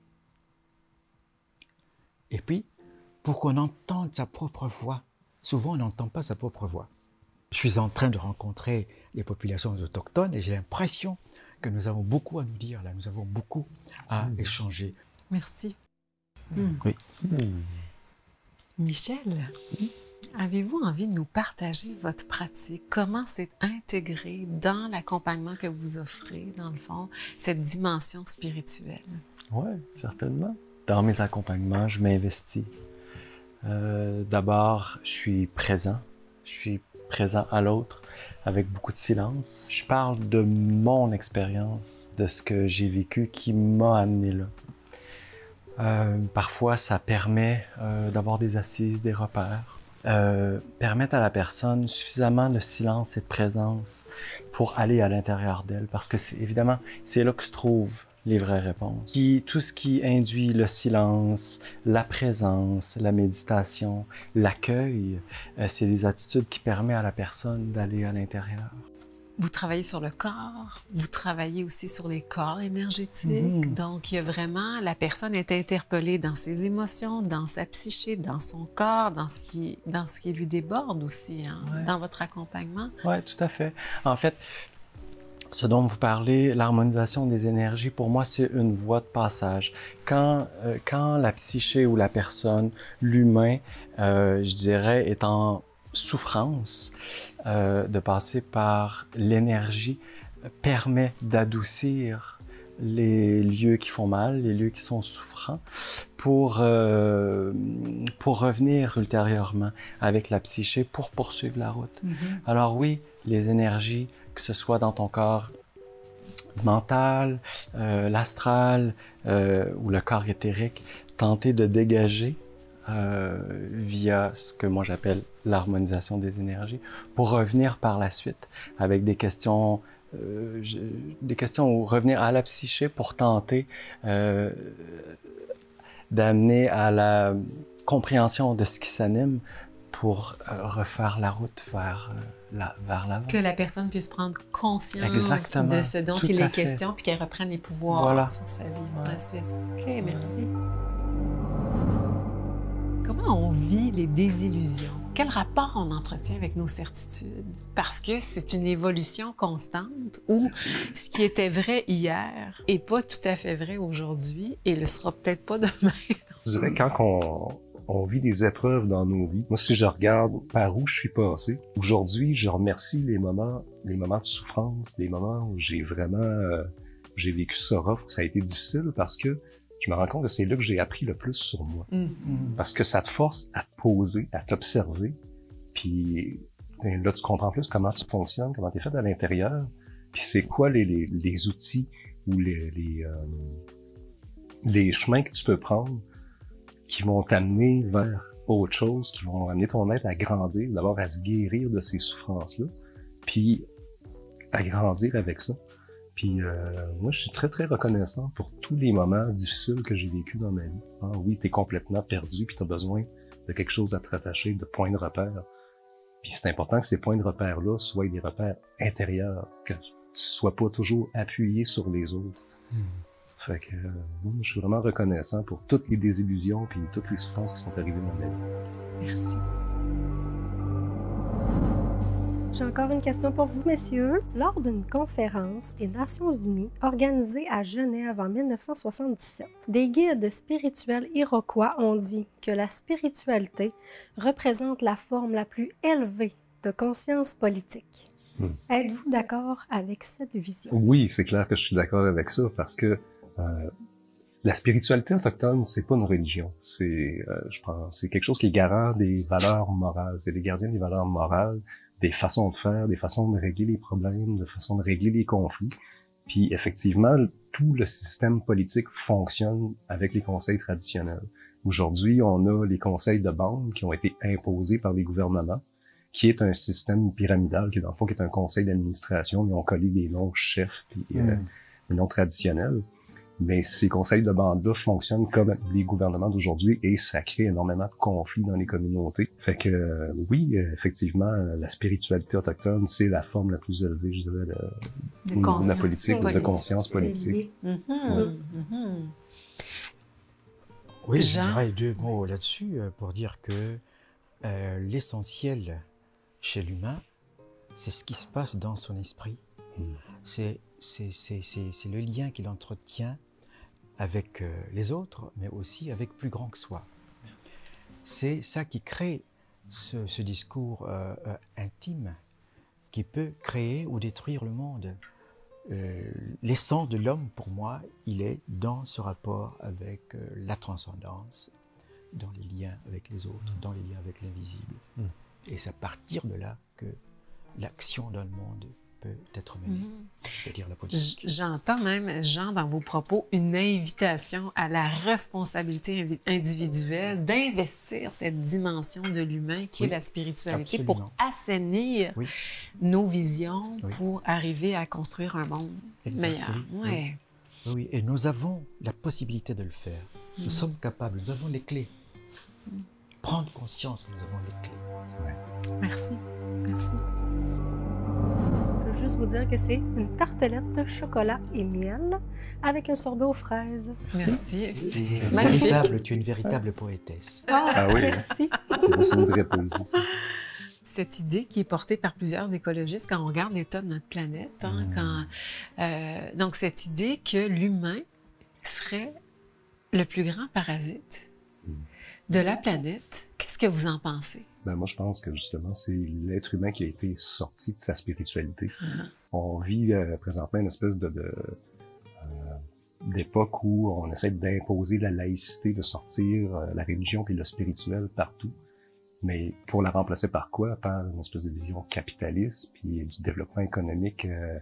Et puis, pour qu'on entende sa propre voix. Souvent, on n'entend pas sa propre voix. Je suis en train de rencontrer les populations autochtones et j'ai l'impression que nous avons beaucoup à nous dire là, nous avons beaucoup à mmh. échanger. Merci. Mmh. Oui. Mmh. Michel, mmh. avez-vous envie de nous partager votre pratique? Comment c'est intégré dans l'accompagnement que vous offrez, dans le fond, cette dimension spirituelle? Oui, certainement. Dans mes accompagnements, je m'investis. Euh, D'abord, je suis présent. Je suis présent à l'autre avec beaucoup de silence. Je parle de mon expérience, de ce que j'ai vécu qui m'a amené là. Euh, parfois, ça permet euh, d'avoir des assises, des repères, euh, permettre à la personne suffisamment de silence et de présence pour aller à l'intérieur d'elle, parce que c'est évidemment, c'est là que se trouvent les vraies réponses. Qui, tout ce qui induit le silence, la présence, la méditation, l'accueil, euh, c'est des attitudes qui permettent à la personne d'aller à l'intérieur. Vous travaillez sur le corps, vous travaillez aussi sur les corps énergétiques. Mmh. Donc, il y a vraiment, la personne est interpellée dans ses émotions, dans sa psyché, dans son corps, dans ce qui, dans ce qui lui déborde aussi, hein, ouais. dans votre accompagnement. Oui, tout à fait. En fait, ce dont vous parlez, l'harmonisation des énergies, pour moi, c'est une voie de passage. Quand, euh, quand la psyché ou la personne, l'humain, euh, je dirais, est en souffrance, euh, de passer par l'énergie permet d'adoucir les lieux qui font mal, les lieux qui sont souffrants, pour, euh, pour revenir ultérieurement avec la psyché pour poursuivre la route. Mm-hmm. Alors oui, les énergies, que ce soit dans ton corps, mental, euh, l'astral euh, ou le corps éthérique, tenter de dégager euh, via ce que moi j'appelle l'harmonisation des énergies, pour revenir par la suite avec des questions, euh, je, des questions ou revenir à la psyché pour tenter euh, d'amener à la compréhension de ce qui s'anime pour euh, refaire la route vers, euh, la, vers l'avant. Que la personne puisse prendre conscience Exactement. de ce dont Tout il à est fait. question, puis qu'elle reprenne les pouvoirs Voilà. sur sa vie par la suite. OK, merci. Comment on vit les désillusions? Quel rapport on entretient avec nos certitudes? Parce que c'est une évolution constante où ce qui était vrai hier n'est pas tout à fait vrai aujourd'hui et le sera peut-être pas demain. Je dirais quand on, on vit des épreuves dans nos vies, moi si je regarde par où je suis passé, aujourd'hui je remercie les moments, les moments de souffrance, les moments où j'ai vraiment, euh, j'ai vécu ça rough, où ça a été difficile parce que je me rends compte que c'est là que j'ai appris le plus sur moi. Mm. Parce que ça te force à te poser, à t'observer, puis là tu comprends plus comment tu fonctionnes, comment tu es fait à l'intérieur, puis c'est quoi les, les, les outils ou les, les, euh, les chemins que tu peux prendre qui vont t'amener vers autre chose, qui vont amener ton être à grandir, d'abord à se guérir de ces souffrances-là, puis à grandir avec ça. Puis euh, moi, je suis très, très reconnaissant pour tous les moments difficiles que j'ai vécu dans ma vie. Ah, oui, t'es complètement perdu, puis t'as besoin de quelque chose à te rattacher, de points de repère. Puis c'est important que ces points de repère-là soient des repères intérieurs, que tu sois pas toujours appuyé sur les autres. Mm. Fait que euh, moi, je suis vraiment reconnaissant pour toutes les désillusions puis toutes les souffrances qui sont arrivées dans ma vie. Merci. J'ai encore une question pour vous, messieurs. Lors d'une conférence des Nations Unies organisée à Genève en mille neuf cent soixante-dix-sept, des guides spirituels iroquois ont dit que la spiritualité représente la forme la plus élevée de conscience politique. Hmm. Êtes-vous d'accord avec cette vision? Oui, c'est clair que je suis d'accord avec ça parce que euh, la spiritualité autochtone, c'est pas une religion. C'est, euh, je pense, c'est quelque chose qui est garant des valeurs morales. C'est des gardiens des valeurs morales, des façons de faire, des façons de régler les problèmes, des façons de régler les conflits. Puis effectivement, tout le système politique fonctionne avec les conseils traditionnels. Aujourd'hui, on a les conseils de bande qui ont été imposés par les gouvernements, qui est un système pyramidal, qui dans le fond qui est un conseil d'administration, ils ont collé des noms chefs puis mm. euh, des noms traditionnels. Mais ces conseils de bande-là fonctionnent comme les gouvernements d'aujourd'hui et ça crée énormément de conflits dans les communautés. Fait que euh, oui, effectivement, la spiritualité autochtone, c'est la forme la plus élevée, je dirais, de, de, de la politique, politique, de conscience politique. Mm-hmm. Ouais. Mm-hmm. Oui, Jean? je dirais deux mots là-dessus pour dire que euh, l'essentiel chez l'humain, c'est ce qui se passe dans son esprit. Mm. C'est, c'est, c'est, c'est, c'est le lien qu'il entretient avec euh, les autres, mais aussi avec plus grand que soi. Merci. C'est ça qui crée ce, ce discours euh, euh, intime qui peut créer ou détruire le monde. Euh, l'essence de l'homme, pour moi, il est dans ce rapport avec euh, la transcendance, dans les liens avec les autres, mmh. dans les liens avec l'invisible. Mmh. Et c'est à partir de là que l'action dans le monde peut être menée, mmh. c'est-à-dire la politique. J'entends même, Jean, dans vos propos, une invitation à la responsabilité individuelle, d'investir cette dimension de l'humain qui oui, est la spiritualité absolument. Pour assainir oui. nos visions, oui. pour arriver à construire un monde exact, meilleur. Oui, ouais. oui. oui, et nous avons la possibilité de le faire. Mmh. Nous sommes capables, nous avons les clés. Mmh. Prendre conscience que nous avons les clés. Ouais. Merci, merci. Je veux juste vous dire que c'est une tartelette chocolat et miel avec un sorbet aux fraises. Merci. C'est, c'est magnifique. Tu es une véritable poétesse. Ah, ah oui, merci. C'est une vraie poésie, ça. Cette idée qui est portée par plusieurs écologistes quand on regarde l'état de notre planète. Hein, mmh. quand, euh, donc, cette idée que l'humain serait le plus grand parasite mmh. de la planète. Qu'est-ce que vous en pensez? Ben moi, je pense que justement, c'est l'être humain qui a été sorti de sa spiritualité. Mm-hmm. On vit euh, présentement une espèce de, de euh, d'époque où on essaie d'imposer la laïcité, de sortir euh, la religion et le spirituel partout. Mais pour la remplacer par quoi? Par une espèce de vision capitaliste, puis du développement économique euh,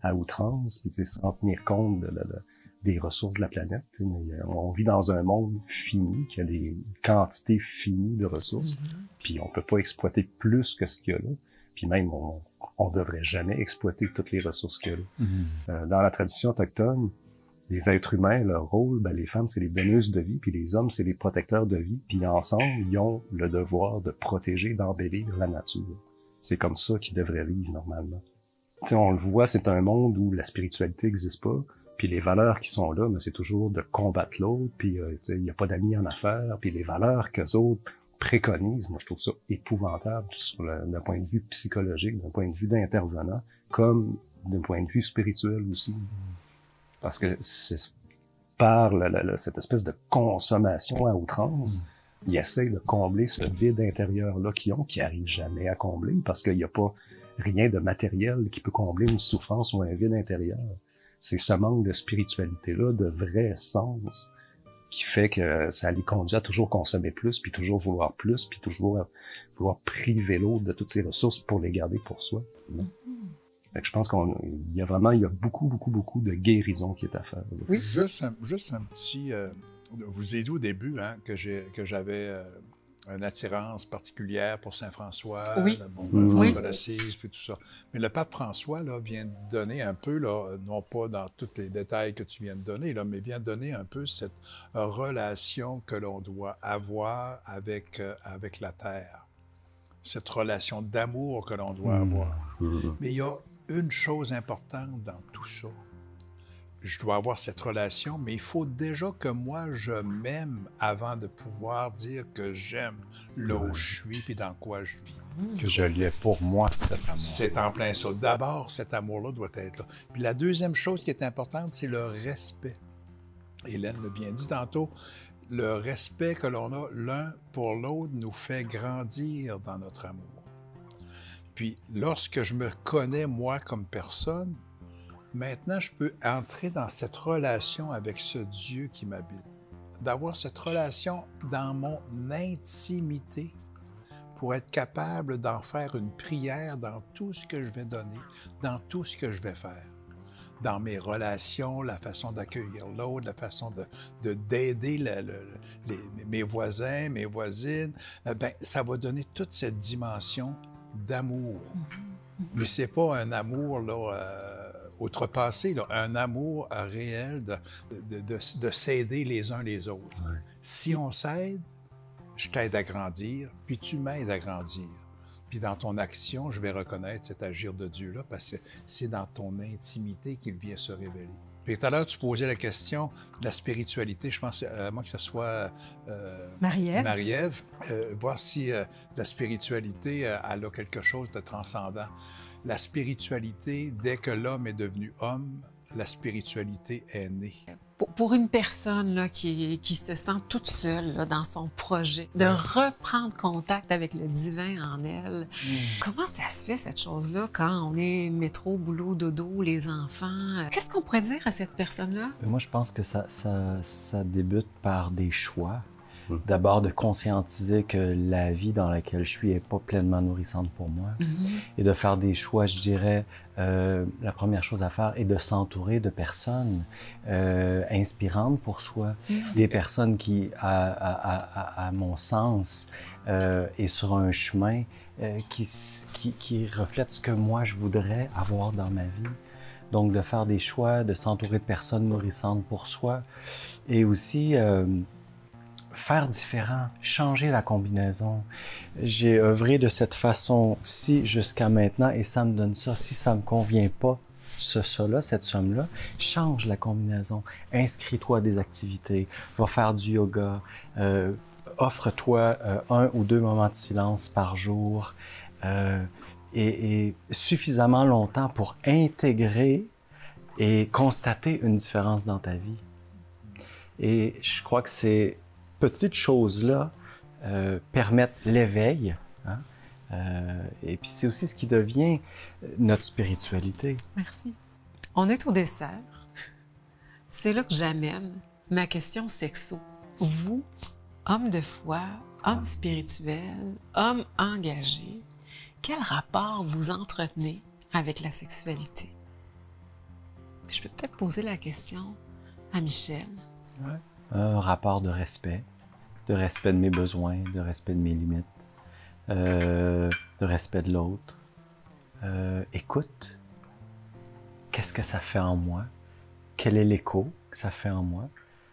à outrance, puis tu sais, sans tenir compte de, de, de, des ressources de la planète. Tu sais, mais on vit dans un monde fini, qui a des quantités finies de ressources, mm-hmm. puis on peut pas exploiter plus que ce qu'il y a là. Puis même, on, on devrait jamais exploiter toutes les ressources qu'il y a là. Mm-hmm. Euh, dans la tradition autochtone, les êtres humains, leur rôle, ben, les femmes, c'est les donneuses de vie, puis les hommes, c'est les protecteurs de vie. Puis ensemble, ils ont le devoir de protéger, d'embellir la nature. C'est comme ça qu'ils devraient vivre normalement. T'sais, on le voit, c'est un monde où la spiritualité n'existe pas, puis les valeurs qui sont là, ben, c'est toujours de combattre l'autre, puis euh, il n'y a pas d'amis en affaires, puis les valeurs qu'eux autres préconisent, moi je trouve ça épouvantable sur le, d'un point de vue psychologique, d'un point de vue d'intervenant, comme d'un point de vue spirituel aussi. Parce que c'est par le, le, le, cette espèce de consommation à outrance, mmh. ils essayent de combler ce vide intérieur-là qu'ils ont, qu'ils n'arrivent jamais à combler, parce qu'il n'y a pas rien de matériel qui peut combler une souffrance ou un vide intérieur. C'est ce manque de spiritualité-là, de vrai sens, qui fait que ça les conduit à toujours consommer plus, puis toujours vouloir plus, puis toujours vouloir priver l'autre de toutes ses ressources pour les garder pour soi. Mmh. Fait que je pense qu'on il y a vraiment il y a beaucoup beaucoup beaucoup de guérison qui est à faire. Oui. Juste un, juste un petit euh, vous avez dit au début hein, que j'ai que j'avais euh, une attirance particulière pour Saint François, oui. le bon mmh. François d'Assise puis tout ça. Mais le pape François là vient de donner un peu là, non pas dans tous les détails que tu viens de donner là, mais vient de donner un peu cette relation que l'on doit avoir avec euh, avec la terre. Cette relation d'amour que l'on doit mmh. avoir. Mmh. Mais il y a une chose importante dans tout ça. Je dois avoir cette relation, mais il faut déjà que moi, je m'aime avant de pouvoir dire que j'aime là où je suis et dans quoi je vis. Que je l'ai pour moi, cet amour. C'est en plein ça. D'abord, cet amour-là doit être là. Puis la deuxième chose qui est importante, c'est le respect. Hélène l'a bien dit tantôt, le respect que l'on a l'un pour l'autre nous fait grandir dans notre amour. Puis, lorsque je me connais, moi, comme personne, maintenant, je peux entrer dans cette relation avec ce Dieu qui m'habite. D'avoir cette relation dans mon intimité pour être capable d'en faire une prière dans tout ce que je vais donner, dans tout ce que je vais faire. Dans mes relations, la façon d'accueillir l'autre, la façon de, de, d'aider le, le, les, mes voisins, mes voisines, ben, ça va donner toute cette dimension d'amour. Mm-hmm. Mais c'est pas un amour là, euh, outrepassé, là, un amour euh, réel de, de, de, de s'aider les uns les autres. Ouais. Si on s'aide, je t'aide à grandir, puis tu m'aides à grandir. Puis dans ton action, je vais reconnaître cet agir de Dieu-là parce que c'est dans ton intimité qu'il vient se révéler. Puis tout à l'heure, tu posais la question de la spiritualité. Je pense, à moins que ce soit euh, Marie-Ève, Marie-Ève euh, voir si euh, la spiritualité, euh, elle a quelque chose de transcendant. La spiritualité, dès que l'homme est devenu homme, la spiritualité est née. Pour, pour une personne là, qui, qui se sent toute seule là, dans son projet, de reprendre contact avec le divin en elle, mmh. comment ça se fait cette chose-là quand on est métro, boulot, dodo, les enfants? Qu'est-ce qu'on pourrait dire à cette personne-là? Moi, je pense que ça, ça, ça débute par des choix. Mmh. D'abord, de conscientiser que la vie dans laquelle je suis n'est pas pleinement nourrissante pour moi. Mmh. Et de faire des choix, je dirais, euh, la première chose à faire est de s'entourer de personnes euh, inspirantes pour soi. Mmh. Des personnes qui, à, à, à, à mon sens, euh, est sur un chemin euh, qui, qui, qui reflète ce que moi je voudrais avoir dans ma vie. Donc, de faire des choix, de s'entourer de personnes nourrissantes pour soi. Et aussi... Euh, faire différent, changer la combinaison. J'ai œuvré de cette façon-ci jusqu'à maintenant et ça me donne ça. Si ça ne me convient pas, ce ça-là, cette somme-là, change la combinaison. Inscris-toi à des activités, va faire du yoga, euh, offre-toi euh, un ou deux moments de silence par jour euh, et, et suffisamment longtemps pour intégrer et constater une différence dans ta vie. Et je crois que ces petites choses-là euh, permettent l'éveil. Hein? Euh, et puis c'est aussi ce qui devient notre spiritualité. Merci. On est au dessert. C'est là que j'amène ma question sexo. Vous, homme de foi, homme spirituel, homme engagé, quel rapport vous entretenez avec la sexualité? Je peux peut-être poser la question à Michel. Ouais. Un rapport de respect, de respect de mes besoins, de respect de mes limites, euh, de respect de l'autre. Euh, écoute, qu'est-ce que ça fait en moi? Quel est l'écho que ça fait en moi?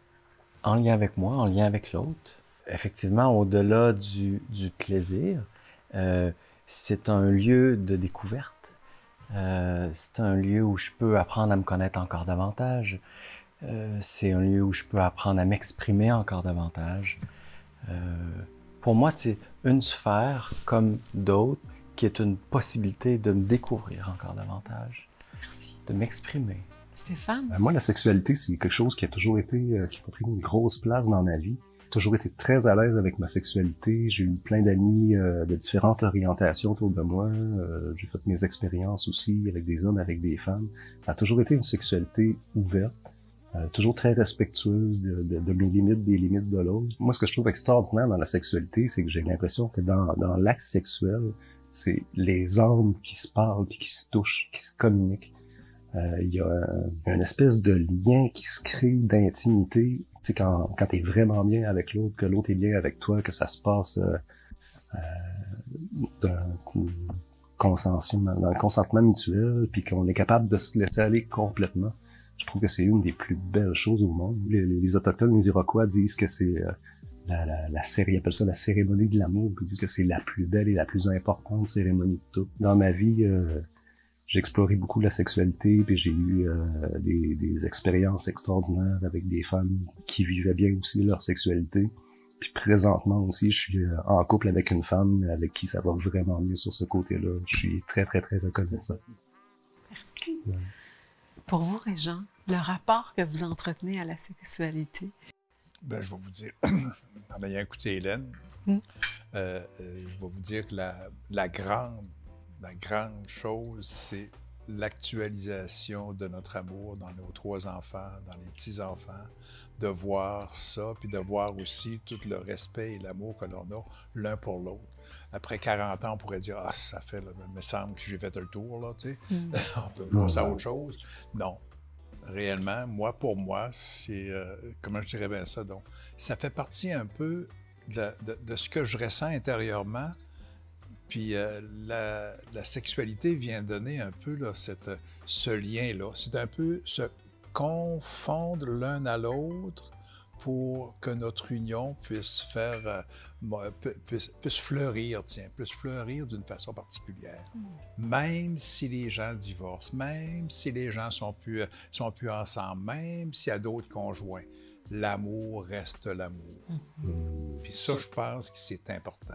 En lien avec moi, en lien avec l'autre. Effectivement, au-delà du, du plaisir, euh, c'est un lieu de découverte. Euh, c'est un lieu où je peux apprendre à me connaître encore davantage. Euh, c'est un lieu où je peux apprendre à m'exprimer encore davantage. Euh, pour moi, c'est une sphère, comme d'autres, qui est une possibilité de me découvrir encore davantage. Merci. De m'exprimer. Stéphane? Euh, moi, la sexualité, c'est quelque chose qui a toujours été, euh, qui a pris une grosse place dans ma vie. J'ai toujours été très à l'aise avec ma sexualité. J'ai eu plein d'amis euh, de différentes orientations autour de moi. Euh, j'ai fait mes expériences aussi avec des hommes, avec des femmes. Ça a toujours été une sexualité ouverte, euh, toujours très respectueuse de, de, de mes limites, des limites de l'autre. Moi, ce que je trouve extraordinaire dans la sexualité, c'est que j'ai l'impression que dans, dans l'acte sexuel, c'est les âmes qui se parlent, puis qui se touchent, qui se communiquent. Euh, il y a un, une espèce de lien qui se crée d'intimité. Tu sais, quand, quand t'es vraiment bien avec l'autre, que l'autre est bien avec toi, que ça se passe euh, euh, d'un consentement, d'un consentement mutuel, puis qu'on est capable de se laisser aller complètement. Je trouve que c'est une des plus belles choses au monde. Les, les, les Autochtones, les Iroquois disent que c'est euh, la, la, la série, ils appellent ça la cérémonie de l'amour, puis ils disent que c'est la plus belle et la plus importante cérémonie de toutes. Dans ma vie, euh, j'ai exploré beaucoup la sexualité, puis j'ai eu euh, des, des expériences extraordinaires avec des femmes qui vivaient bien aussi leur sexualité. Puis présentement aussi, je suis en couple avec une femme avec qui ça va vraiment mieux sur ce côté-là. Je suis très, très, très reconnaissant. Merci. Ouais. Pour vous, Régent, le rapport que vous entretenez à la sexualité? Ben, je vais vous dire, en ayant écouté Hélène, mm. euh, euh, je vais vous dire que la, la grande La grande chose, c'est l'actualisation de notre amour dans nos trois enfants, dans les petits-enfants, de voir ça, puis de voir aussi tout le respect et l'amour que l'on a l'un pour l'autre. Après quarante ans, on pourrait dire « Ah, ça fait, là, il me semble que j'ai fait le tour, là, tu sais. Mm. On peut passer à autre chose. » Non. Réellement, moi, pour moi, c'est, euh, comment je dirais bien ça, donc, ça fait partie un peu de, de, de ce que je ressens intérieurement. Puis euh, la, la sexualité vient donner un peu là, cette, ce lien-là. C'est un peu se confondre l'un à l'autre pour que notre union puisse faire, euh, puisse, puisse fleurir, tiens, puisse fleurir d'une façon particulière. Mmh. Même si les gens divorcent, même si les gens sont plus, sont plus ensemble, même s'il y a d'autres conjoints, l'amour reste l'amour. Mmh. Puis ça, je pense que c'est important.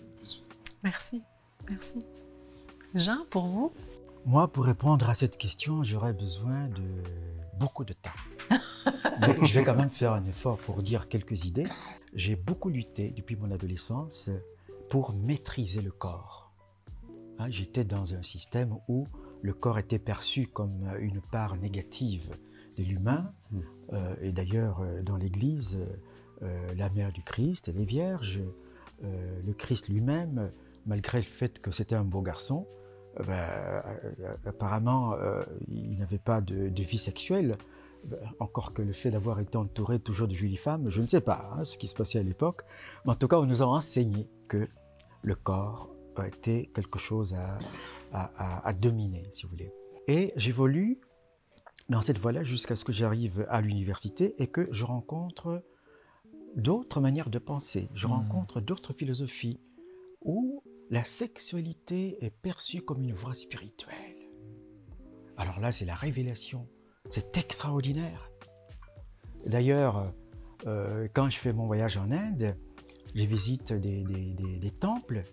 Merci, merci. Jean, pour vous? Moi, pour répondre à cette question, j'aurais besoin de beaucoup de temps. Mais je vais quand même faire un effort pour dire quelques idées. J'ai beaucoup lutté depuis mon adolescence pour maîtriser le corps. Hein, j'étais dans un système où le corps était perçu comme une part négative de l'humain. Mmh. Euh, et d'ailleurs, dans l'Église, euh, la mère du Christ, les vierges, euh, le Christ lui-même, malgré le fait que c'était un beau garçon, euh, ben, euh, apparemment, euh, il n'avait pas de, de vie sexuelle. Ben, encore que le fait d'avoir été entouré toujours de jolies femmes, je ne sais pas hein, ce qui se passait à l'époque. Mais en tout cas, on nous a enseigné que le corps était quelque chose à, à, à, à dominer, si vous voulez. Et j'évolue dans cette voie-là jusqu'à ce que j'arrive à l'université et que je rencontre d'autres manières de penser. Je mmh. rencontre d'autres philosophies où la sexualité est perçue comme une voie spirituelle. Alors là, c'est la révélation. C'est extraordinaire. D'ailleurs, euh, quand je fais mon voyage en Inde, je visite des, des, des, des temples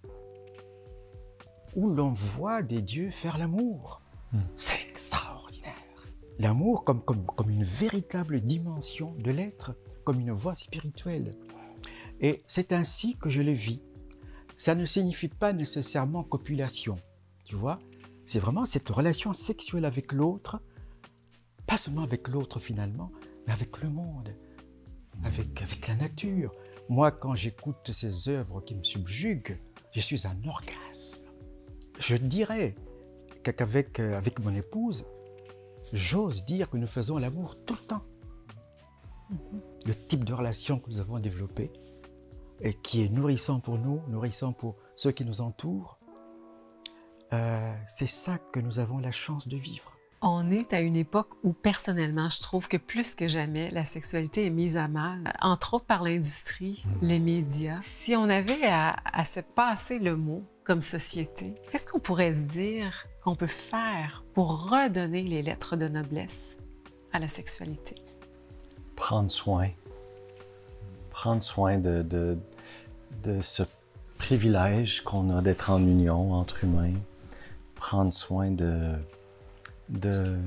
où l'on voit des dieux faire l'amour. Mmh. C'est extraordinaire. L'amour comme, comme, comme une véritable dimension de l'être, comme une voie spirituelle. Et c'est ainsi que je le vis. Ça ne signifie pas nécessairement copulation, tu vois. C'est vraiment cette relation sexuelle avec l'autre, pas seulement avec l'autre finalement, mais avec le monde, avec, avec la nature. Moi, quand j'écoute ces œuvres qui me subjuguent, je suis un orgasme. Je dirais qu'avec avec mon épouse, j'ose dire que nous faisons l'amour tout le temps. Le type de relation que nous avons développé et qui est nourrissant pour nous, nourrissant pour ceux qui nous entourent, euh, c'est ça que nous avons la chance de vivre. On est à une époque où, personnellement, je trouve que plus que jamais, la sexualité est mise à mal, entre autres par l'industrie, les médias. Si on avait à, à se passer le mot comme société, qu'est-ce qu'on pourrait se dire qu'on peut faire pour redonner les lettres de noblesse à la sexualité? Prendre soin. Prendre soin de, de, de ce privilège qu'on a d'être en union entre humains. Prendre soin de... De,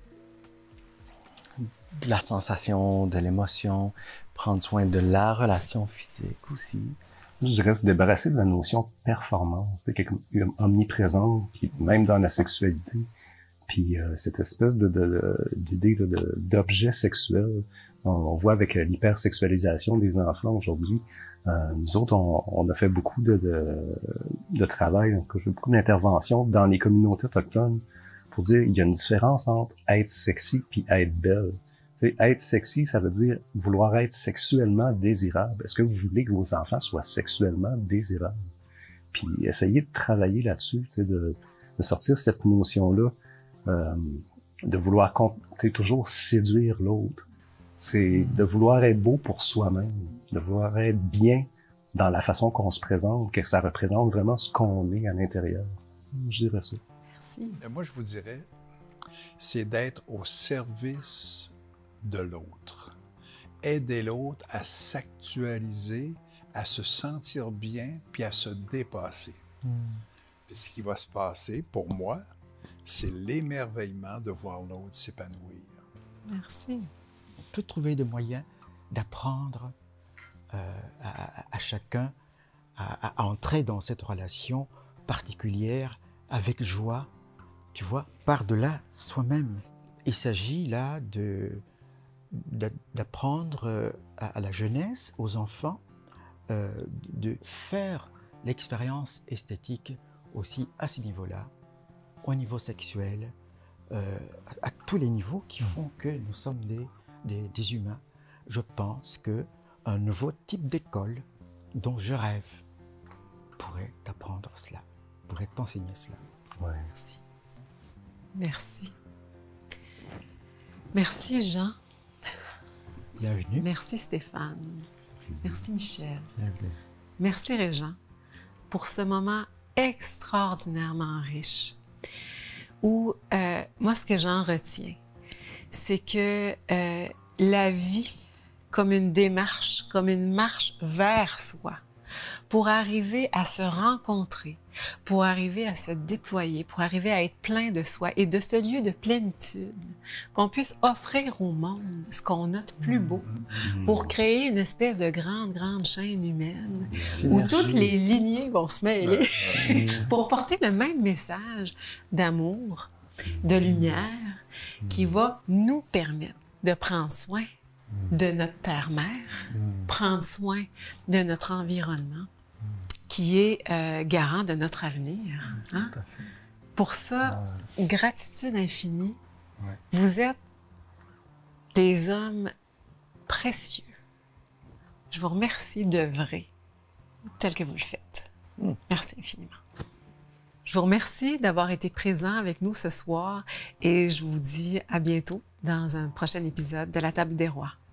de la sensation, de l'émotion, prendre soin de la relation physique aussi. Je dirais se débarrasser de la notion de performance, c'est quelque chose omniprésente, puis même dans la sexualité. Puis euh, cette espèce de, de, d'idée de, de, d'objet sexuel, on, on voit avec l'hypersexualisation des enfants aujourd'hui. Euh, nous autres, on, on a fait beaucoup de, de, de travail, beaucoup d'interventions dans les communautés autochtones pour dire il y a une différence entre être sexy puis être belle. Tu sais, être sexy, ça veut dire vouloir être sexuellement désirable. Est-ce que vous voulez que vos enfants soient sexuellement désirables? Puis essayez de travailler là-dessus, tu sais, de, de sortir cette notion-là, euh, de vouloir tu sais, toujours séduire l'autre. C'est de vouloir être beau pour soi-même, de vouloir être bien dans la façon qu'on se présente, que ça représente vraiment ce qu'on est à l'intérieur. Je dirais ça. Merci. Moi, je vous dirais, c'est d'être au service de l'autre. Aider l'autre à s'actualiser, à se sentir bien, puis à se dépasser. Mm. Puis ce qui va se passer, pour moi, c'est l'émerveillement de voir l'autre s'épanouir. Merci. On peut trouver des moyens d'apprendre euh, à, à chacun à, à entrer dans cette relation particulière avec joie, tu vois, par-delà soi-même. Il s'agit là de, d'apprendre à, à la jeunesse, aux enfants, euh, de faire l'expérience esthétique aussi à ce niveau-là, au niveau sexuel, euh, à, à tous les niveaux qui font que nous sommes des, des, des humains. Je pense qu'un nouveau type d'école dont je rêve pourrait t'apprendre cela, pourrait t'enseigner cela. Ouais. Merci. Merci. Merci Jean. Bienvenue. Merci Stéphane. Merci Michel. Bienvenue. Merci Régent pour ce moment extraordinairement riche où euh, moi ce que j'en retiens, c'est que euh, la vie comme une démarche, comme une marche vers soi, pour arriver à se rencontrer, pour arriver à se déployer, pour arriver à être plein de soi et de ce lieu de plénitude, qu'on puisse offrir au monde ce qu'on a de plus beau pour créer une espèce de grande, grande chaîne humaine où toutes les lignées vont se mêler pour porter le même message d'amour, de lumière qui va nous permettre de prendre soin de notre terre-mère, prendre soin de notre environnement, qui est euh, garant de notre avenir. Hein? Tout à fait. Pour ça, ouais. Gratitude infinie. Ouais. Vous êtes des hommes précieux. Je vous remercie d'œuvrer tel que vous le faites. Mm. Merci infiniment. Je vous remercie d'avoir été présent avec nous ce soir et je vous dis à bientôt dans un prochain épisode de La Table des Rois.